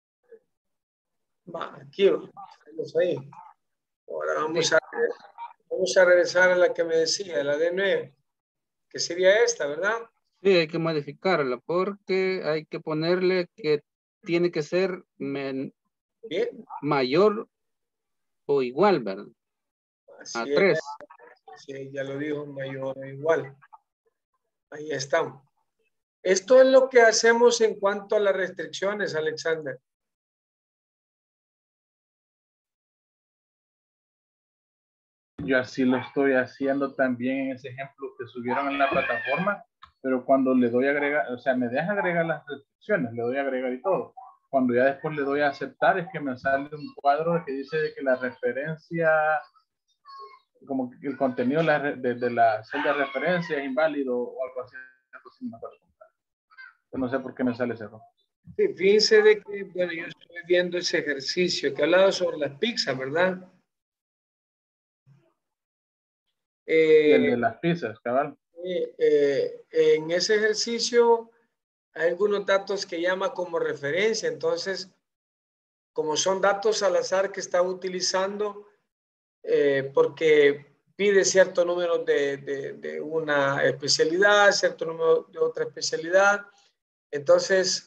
Va, aquí vamos ahí. Ahora vamos a regresar a la que me decía, la D9, que sería esta, ¿verdad? Sí, hay que modificarla porque hay que ponerle que tiene que ser Bien. mayor o igual, ¿verdad? Así A es. 3. Sí, ya lo dijo, mayor o igual. Ahí estamos. Esto es lo que hacemos en cuanto a las restricciones, Alexander. Yo así lo estoy haciendo también en ese ejemplo que subieron en la plataforma, pero cuando le doy a agregar, o sea, me deja agregar las restricciones, le doy a agregar y todo. Cuando ya después le doy a aceptar es que me sale un cuadro que dice que la referencia, como que el contenido de la celda de referencia es inválido o algo así. No me acuerdo. No sé por qué me sale ese error. Sí, fíjense de que, bueno, yo estoy viendo ese ejercicio que hablaba sobre las pizzas, ¿verdad? El de las pizzas, cabal. En ese ejercicio hay algunos datos que llama como referencia, entonces, como son datos al azar que está utilizando, porque pide cierto número de una especialidad, cierto número de otra especialidad, entonces,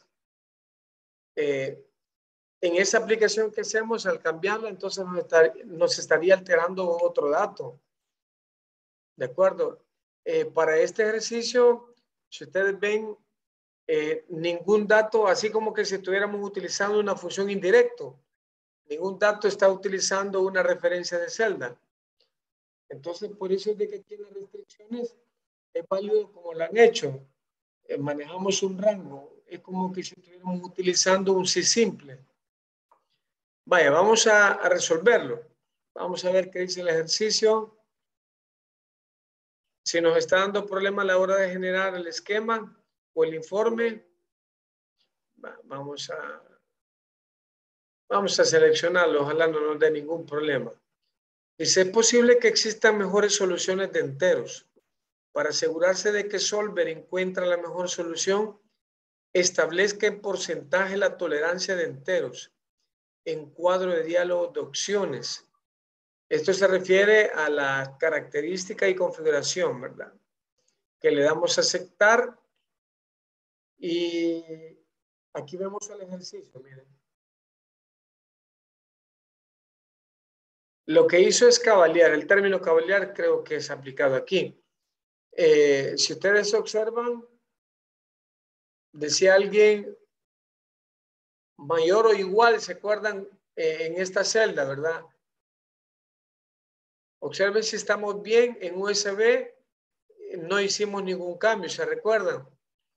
en esa aplicación que hacemos, al cambiarla, entonces nos estaría alterando otro dato. ¿De acuerdo? Para este ejercicio, si ustedes ven, ningún dato, así como que si estuviéramos utilizando una función indirecto, ningún dato está utilizando una referencia de celda. Entonces, por eso es de que aquí en las restricciones es válido como lo han hecho. Manejamos un rango. Es como que si estuviéramos utilizando un sí simple. Vaya, vamos a resolverlo. Vamos a ver qué dice el ejercicio. Si nos está dando problema a la hora de generar el esquema o el informe, vamos a seleccionarlo. Ojalá no nos dé ningún problema. Dice, es posible que existan mejores soluciones de enteros. Para asegurarse de que Solver encuentra la mejor solución, establezca en porcentaje la tolerancia de enteros en cuadro de diálogo de opciones. Esto se refiere a la característica y configuración, ¿verdad? Que le damos a aceptar y aquí vemos el ejercicio, miren. Lo que hizo es cabalear. El término cabalear creo que es aplicado aquí. Si ustedes observan, decía alguien mayor o igual, ¿se acuerdan? En esta celda, ¿verdad? Observen si estamos bien en USB. No hicimos ningún cambio, ¿se recuerdan?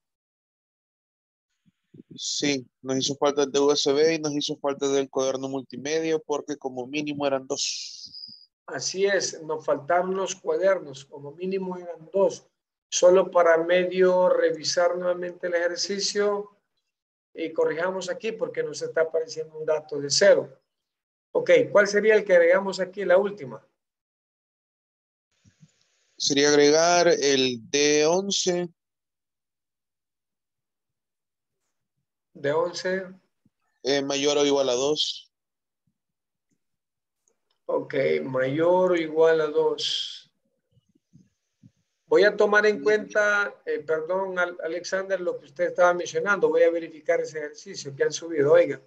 Sí, nos hizo falta el de USB y nos hizo falta del cuaderno multimedia porque como mínimo eran 2. Así es, nos faltaron los cuadernos, como mínimo eran 2. Solo para medio revisar nuevamente el ejercicio. y corrijamos aquí porque nos está apareciendo un dato de 0. Ok, ¿cuál sería el que agregamos aquí, la última? Sería agregar el D11. De 11. Mayor o igual a 2. Ok, mayor o igual a 2. Voy a tomar en cuenta, perdón, Alexander, lo que usted estaba mencionando. Voy a verificar ese ejercicio que han subido, oiga.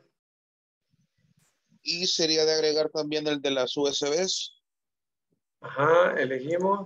Y sería de agregar también el de las USBs. Ajá, elegimos.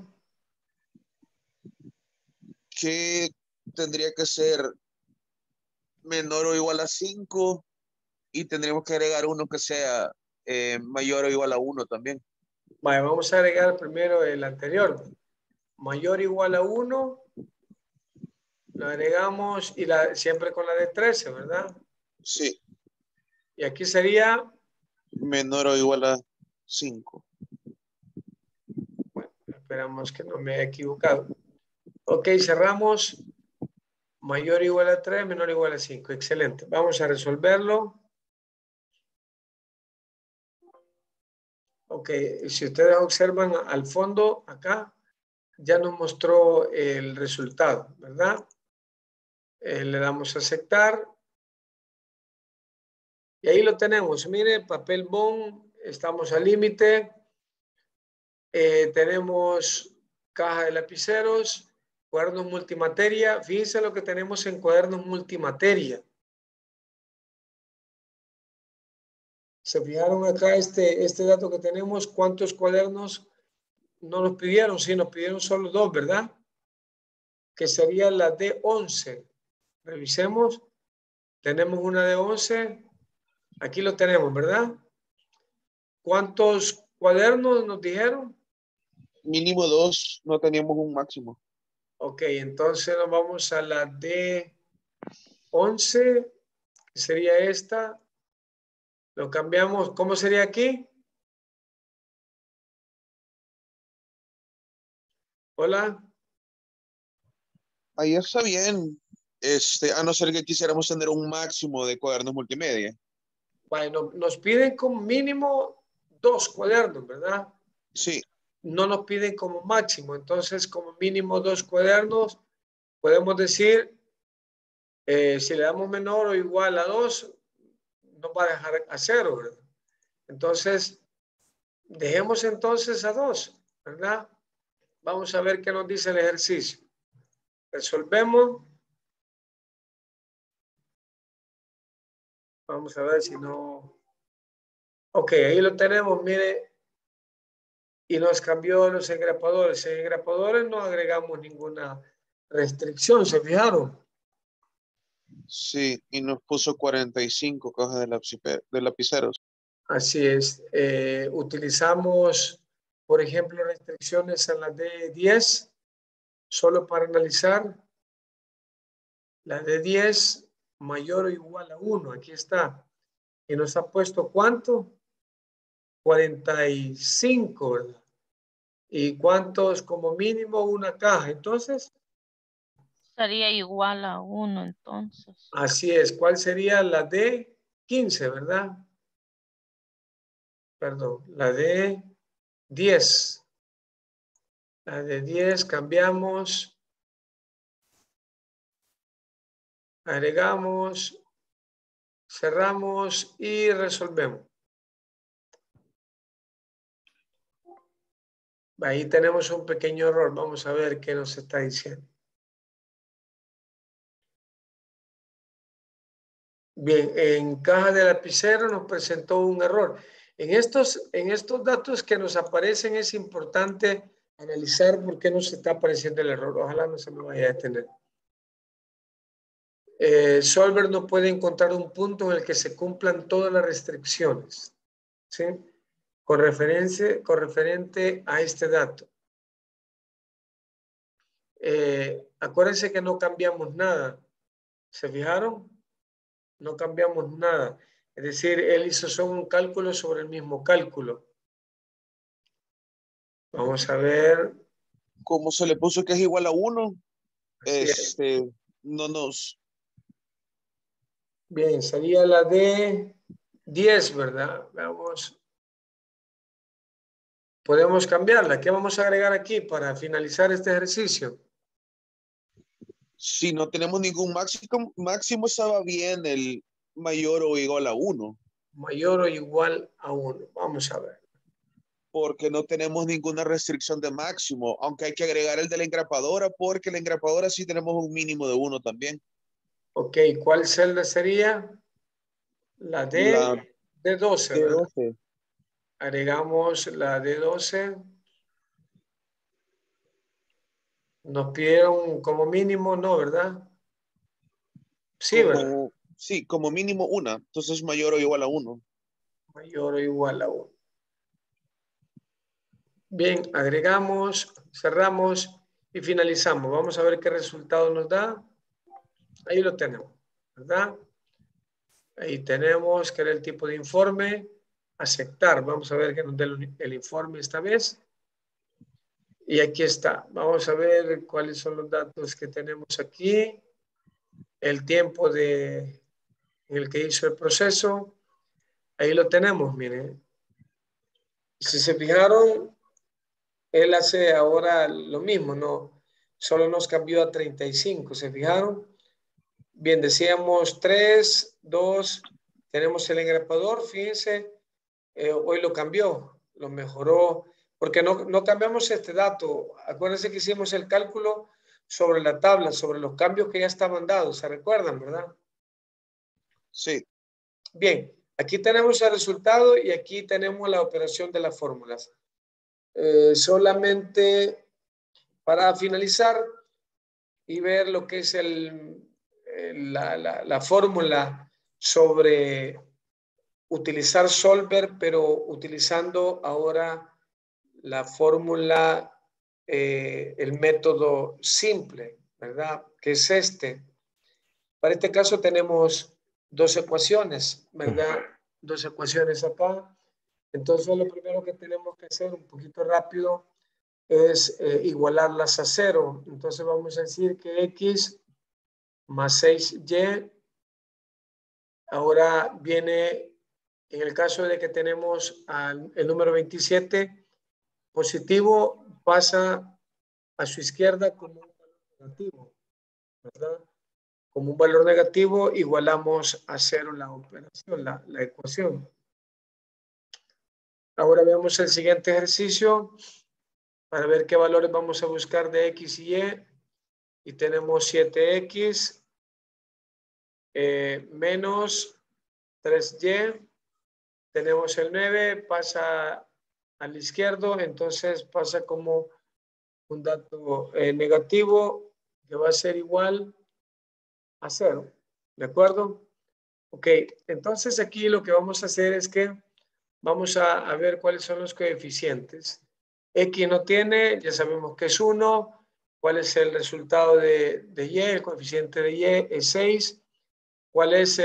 Que tendría que ser menor o igual a 5. Y tendríamos que agregar uno que sea mayor o igual a 1 también. Vale, vamos a agregar primero el anterior. Mayor o igual a 1. Lo agregamos y siempre con la de 13, ¿verdad? Sí. Y aquí sería... menor o igual a 5. Bueno, esperamos que no me haya equivocado. Ok, cerramos. Mayor o igual a 3, menor o igual a 5. Excelente. Vamos a resolverlo. Ok, si ustedes observan al fondo, acá, ya nos mostró el resultado, ¿verdad? Le damos a aceptar. Y ahí lo tenemos. Mire, papel bond, estamos al límite. Tenemos caja de lapiceros, cuadernos multimateria. Fíjense lo que tenemos en cuadernos multimateria. ¿Se fijaron acá este dato que tenemos? ¿Cuántos cuadernos no nos pidieron? Sí, nos pidieron solo 2, ¿verdad? Que sería la de 11. Revisemos. Tenemos una de 11. Aquí lo tenemos, ¿verdad? ¿Cuántos cuadernos nos dijeron? Mínimo 2, no teníamos un máximo. Ok, entonces nos vamos a la de 11, que sería esta. Lo cambiamos. ¿Cómo sería aquí? Hola. Ahí está bien. A no ser que quisiéramos tener un máximo de cuadernos multimedia. Bueno, nos piden como mínimo 2 cuadernos, ¿verdad? Sí. No nos piden como máximo. Entonces, como mínimo 2 cuadernos, podemos decir, si le damos menor o igual a 2, nos va a dejar a 0, ¿verdad? Entonces, dejemos entonces a 2, ¿verdad? Vamos a ver qué nos dice el ejercicio. Resolvemos. Vamos a ver si no... Ok, ahí lo tenemos, mire. Y nos cambió los engrapadores. En engrapadores no agregamos ninguna restricción, ¿se fijaron? Sí, y nos puso 45 cajas de lapiceros. Así es. Utilizamos, por ejemplo, restricciones en la de 10, solo para analizar. La de 10 mayor o igual a 1, aquí está. Y nos ha puesto ¿cuánto? 45, ¿verdad? ¿Y cuántos como mínimo una caja? Entonces, Sería igual a 1 entonces. así es. ¿Cuál sería la de 15, verdad? Perdón, la de 10. La de 10 cambiamos, agregamos, cerramos y resolvemos. Ahí tenemos un pequeño error. Vamos a ver qué nos está diciendo. Bien, en caja de lapicero nos presentó un error. En estos datos que nos aparecen es importante analizar por qué nos está apareciendo el error. Ojalá no se me vaya a detener. Solver no puede encontrar un punto en el que se cumplan todas las restricciones, ¿sí? Con referente a este dato. Acuérdense que no cambiamos nada. ¿Se fijaron? No cambiamos nada. Es decir, él hizo solo un cálculo sobre el mismo cálculo. Vamos a ver. Como se le puso que es igual a 1, Así es. no nos... Bien, sería la de 10, ¿verdad? Vamos. Podemos cambiarla. ¿Qué vamos a agregar aquí para finalizar este ejercicio? Si no tenemos ningún máximo estaba bien el mayor o igual a 1, Mayor o igual a 1. Vamos a ver. porque no tenemos ninguna restricción de máximo, aunque hay que agregar el de la engrapadora, porque la engrapadora sí tenemos un mínimo de 1 también. Ok, ¿cuál celda sería? La La de 12, de ¿verdad? 12. Agregamos la de 12. Nos pidieron como mínimo, no, ¿verdad? Sí, ¿verdad? Sí, como mínimo 1, entonces mayor o igual a 1. Mayor o igual a 1. Bien, agregamos, cerramos y finalizamos. Vamos a ver qué resultado nos da. Ahí lo tenemos, ¿verdad? Ahí tenemos que era el tipo de informe. Aceptar. Vamos a ver que nos dé el informe esta vez. Y aquí está. Vamos a ver cuáles son los datos que tenemos aquí. El tiempo en el que hizo el proceso. Ahí lo tenemos, miren. Si se fijaron, él hace ahora lo mismo, ¿no? Solo nos cambió a 35, ¿se fijaron? Bien, decíamos 3, 2, tenemos el engrapador, fíjense, hoy lo cambió, lo mejoró, porque no cambiamos este dato. Acuérdense que hicimos el cálculo sobre la tabla, sobre los cambios que ya estaban dados, ¿se recuerdan, verdad? Sí. Bien, aquí tenemos el resultado y aquí tenemos la operación de las fórmulas. Solamente para finalizar y ver lo que es la fórmula sobre utilizar Solver, pero utilizando ahora la fórmula, el método simple, ¿verdad? Que es este. Para este caso tenemos dos ecuaciones, ¿verdad? Dos ecuaciones acá. Entonces lo primero que tenemos que hacer un poquito rápido es igualarlas a 0. Entonces vamos a decir que x más 6y ahora viene, en el caso de que tenemos el número 27 positivo, pasa a su izquierda como un valor negativo, ¿verdad? Como un valor negativo igualamos a 0 la operación, la ecuación. Ahora veamos el siguiente ejercicio para ver qué valores vamos a buscar de x y y. Y tenemos 7x menos 3y. Tenemos el 9, pasa al izquierdo, entonces pasa como un dato negativo que va a ser igual a 0. ¿De acuerdo? Ok, entonces aquí lo que vamos a hacer es que vamos a ver cuáles son los coeficientes. X no tiene, ya sabemos que es 1. ¿Cuál es el resultado de Y? El coeficiente de Y es 6. ¿Cuál es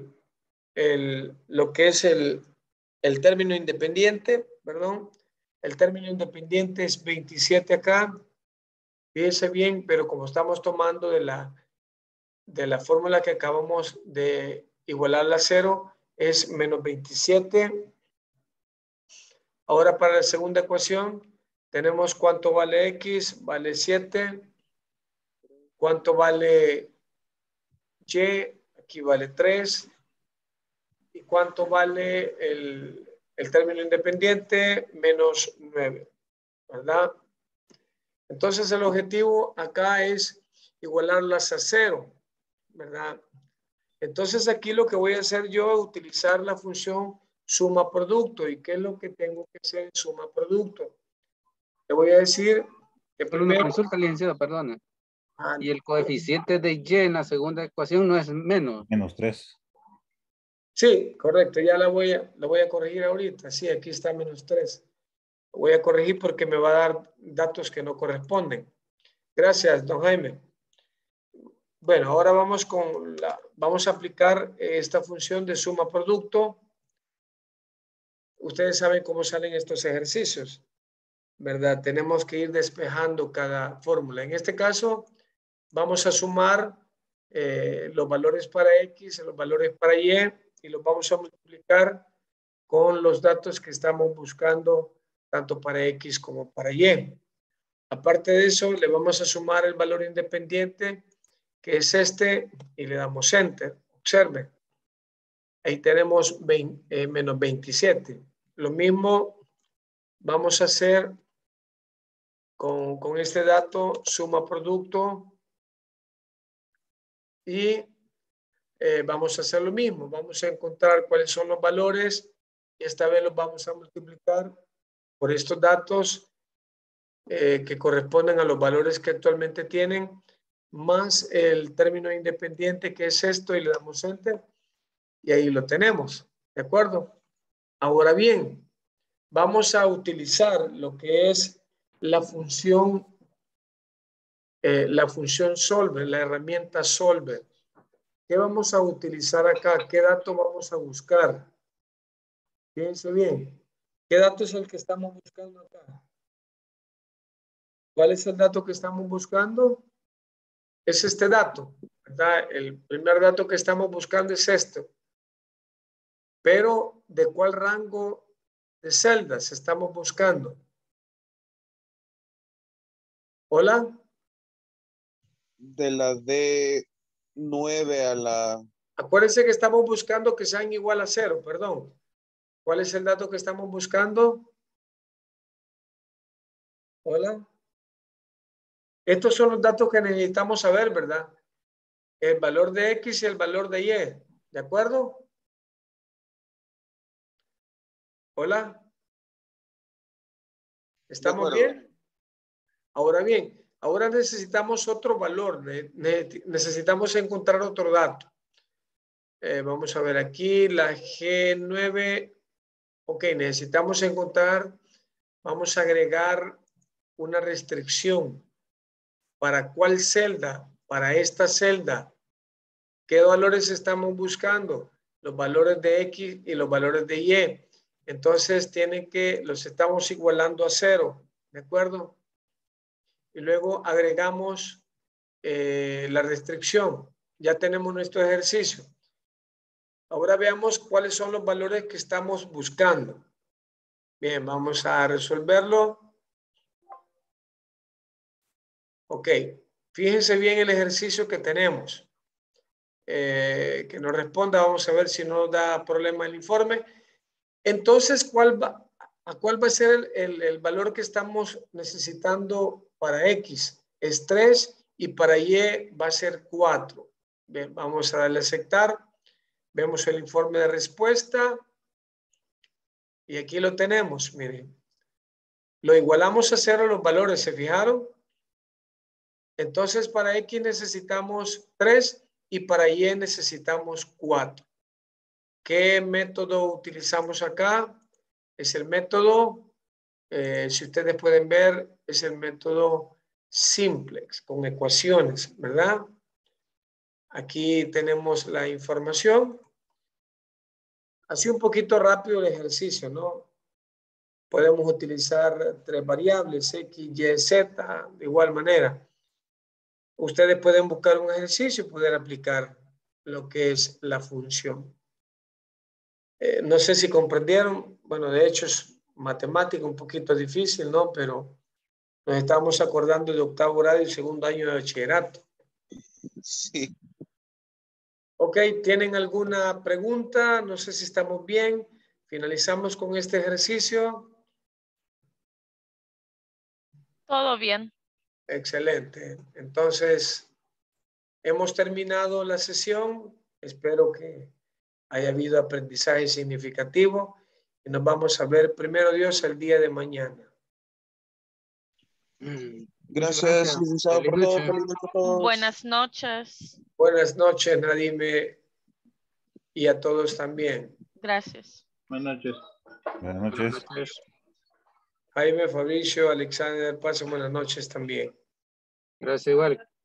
lo que es el término independiente? Perdón. El término independiente es 27 acá. Fíjense bien, pero como estamos tomando de la fórmula que acabamos de igualar a 0, es menos 27. Ahora para la segunda ecuación tenemos cuánto vale x, vale 7. ¿Cuánto vale y? Aquí vale 3. ¿Y cuánto vale el término independiente? Menos 9, ¿verdad? Entonces el objetivo acá es igualarlas a 0, ¿verdad? Entonces aquí lo que voy a hacer yo es utilizar la función suma producto. ¿Y qué es lo que tengo que hacer en suma producto? Le voy a decir que Solo una primero... consulta, licenciado, perdone. Y el coeficiente de y en la segunda ecuación no es menos. Menos 3. Sí, correcto. Ya la voy a corregir ahorita. Sí, aquí está menos 3. Lo voy a corregir porque me va a dar datos que no corresponden. Gracias, don Jaime. Bueno, ahora vamos a aplicar esta función de suma producto. Ustedes saben cómo salen estos ejercicios, ¿verdad? Tenemos que ir despejando cada fórmula. En este caso, vamos a sumar los valores para X, los valores para Y, y los vamos a multiplicar con los datos que estamos buscando, tanto para X como para Y. Aparte de eso, le vamos a sumar el valor independiente, que es este, y le damos Enter. Observe. Ahí tenemos menos 27. Lo mismo vamos a hacer con este dato, suma producto, y vamos a hacer lo mismo. Vamos a encontrar cuáles son los valores y esta vez los vamos a multiplicar por estos datos que corresponden a los valores que actualmente tienen, más el término independiente, que es esto, y le damos Enter, y ahí lo tenemos, ¿de acuerdo? Ahora bien, vamos a utilizar lo que es la función Solver, la herramienta Solver. ¿Qué vamos a utilizar acá? ¿Qué dato vamos a buscar? Fíjense bien. ¿Qué dato es el que estamos buscando acá? ¿Cuál es el dato que estamos buscando? Es este dato, ¿verdad? El primer dato que estamos buscando es esto. Pero, ¿de cuál rango de celdas estamos buscando? ¿Hola? De la D9 a la... Acuérdense que estamos buscando que sean igual a 0, perdón. ¿Cuál es el dato que estamos buscando? Hola. Estos son los datos que necesitamos saber, ¿verdad? El valor de X y el valor de Y. ¿De acuerdo? Hola. ¿Estamos bien? Ahora bien, ahora necesitamos otro valor. Necesitamos encontrar otro dato. Vamos a ver aquí, la G9. Ok, necesitamos encontrar, vamos a agregar una restricción. ¿Para cuál celda? Para esta celda. ¿Qué valores estamos buscando? Los valores de X y los valores de Y. Entonces los estamos igualando a 0, ¿de acuerdo? Y luego agregamos la restricción. Ya tenemos nuestro ejercicio. Ahora veamos cuáles son los valores que estamos buscando. Bien, vamos a resolverlo. Ok, fíjense bien el ejercicio que tenemos. Que nos responda, vamos a ver si no da problema el informe. Entonces, ¿a cuál va a ser el valor que estamos necesitando para X? Es 3 y para Y va a ser 4. Bien, vamos a darle a aceptar. Vemos el informe de respuesta. Y aquí lo tenemos, miren. Lo igualamos a 0 los valores, ¿se fijaron? Entonces, para X necesitamos 3 y para Y necesitamos 4. ¿Qué método utilizamos acá? Es el método, si ustedes pueden ver, es el método simplex, con ecuaciones, ¿verdad? Aquí tenemos la información. Así un poquito rápido el ejercicio, ¿no? Podemos utilizar 3 variables, X, Y, Z, de igual manera. Ustedes pueden buscar un ejercicio y poder aplicar lo que es la función. No sé si comprendieron. Bueno, de hecho es matemática un poquito difícil, ¿no? Pero nos estamos acordando de octavo grado y segundo año de bachillerato. Sí. Ok, ¿tienen alguna pregunta? No sé si estamos bien. Finalizamos con este ejercicio. Todo bien. Excelente. Entonces, hemos terminado la sesión. Espero que haya habido aprendizaje significativo y nos vamos a ver, primero Dios, el día de mañana. Gracias, licenciado, por todo. Feliz noche a todos. Buenas noches. Buenas noches, Nadime, y a todos también. Gracias. Buenas noches. Buenas noches. Jaime, Fabricio, Alexander, pasen buenas noches también. Gracias igual.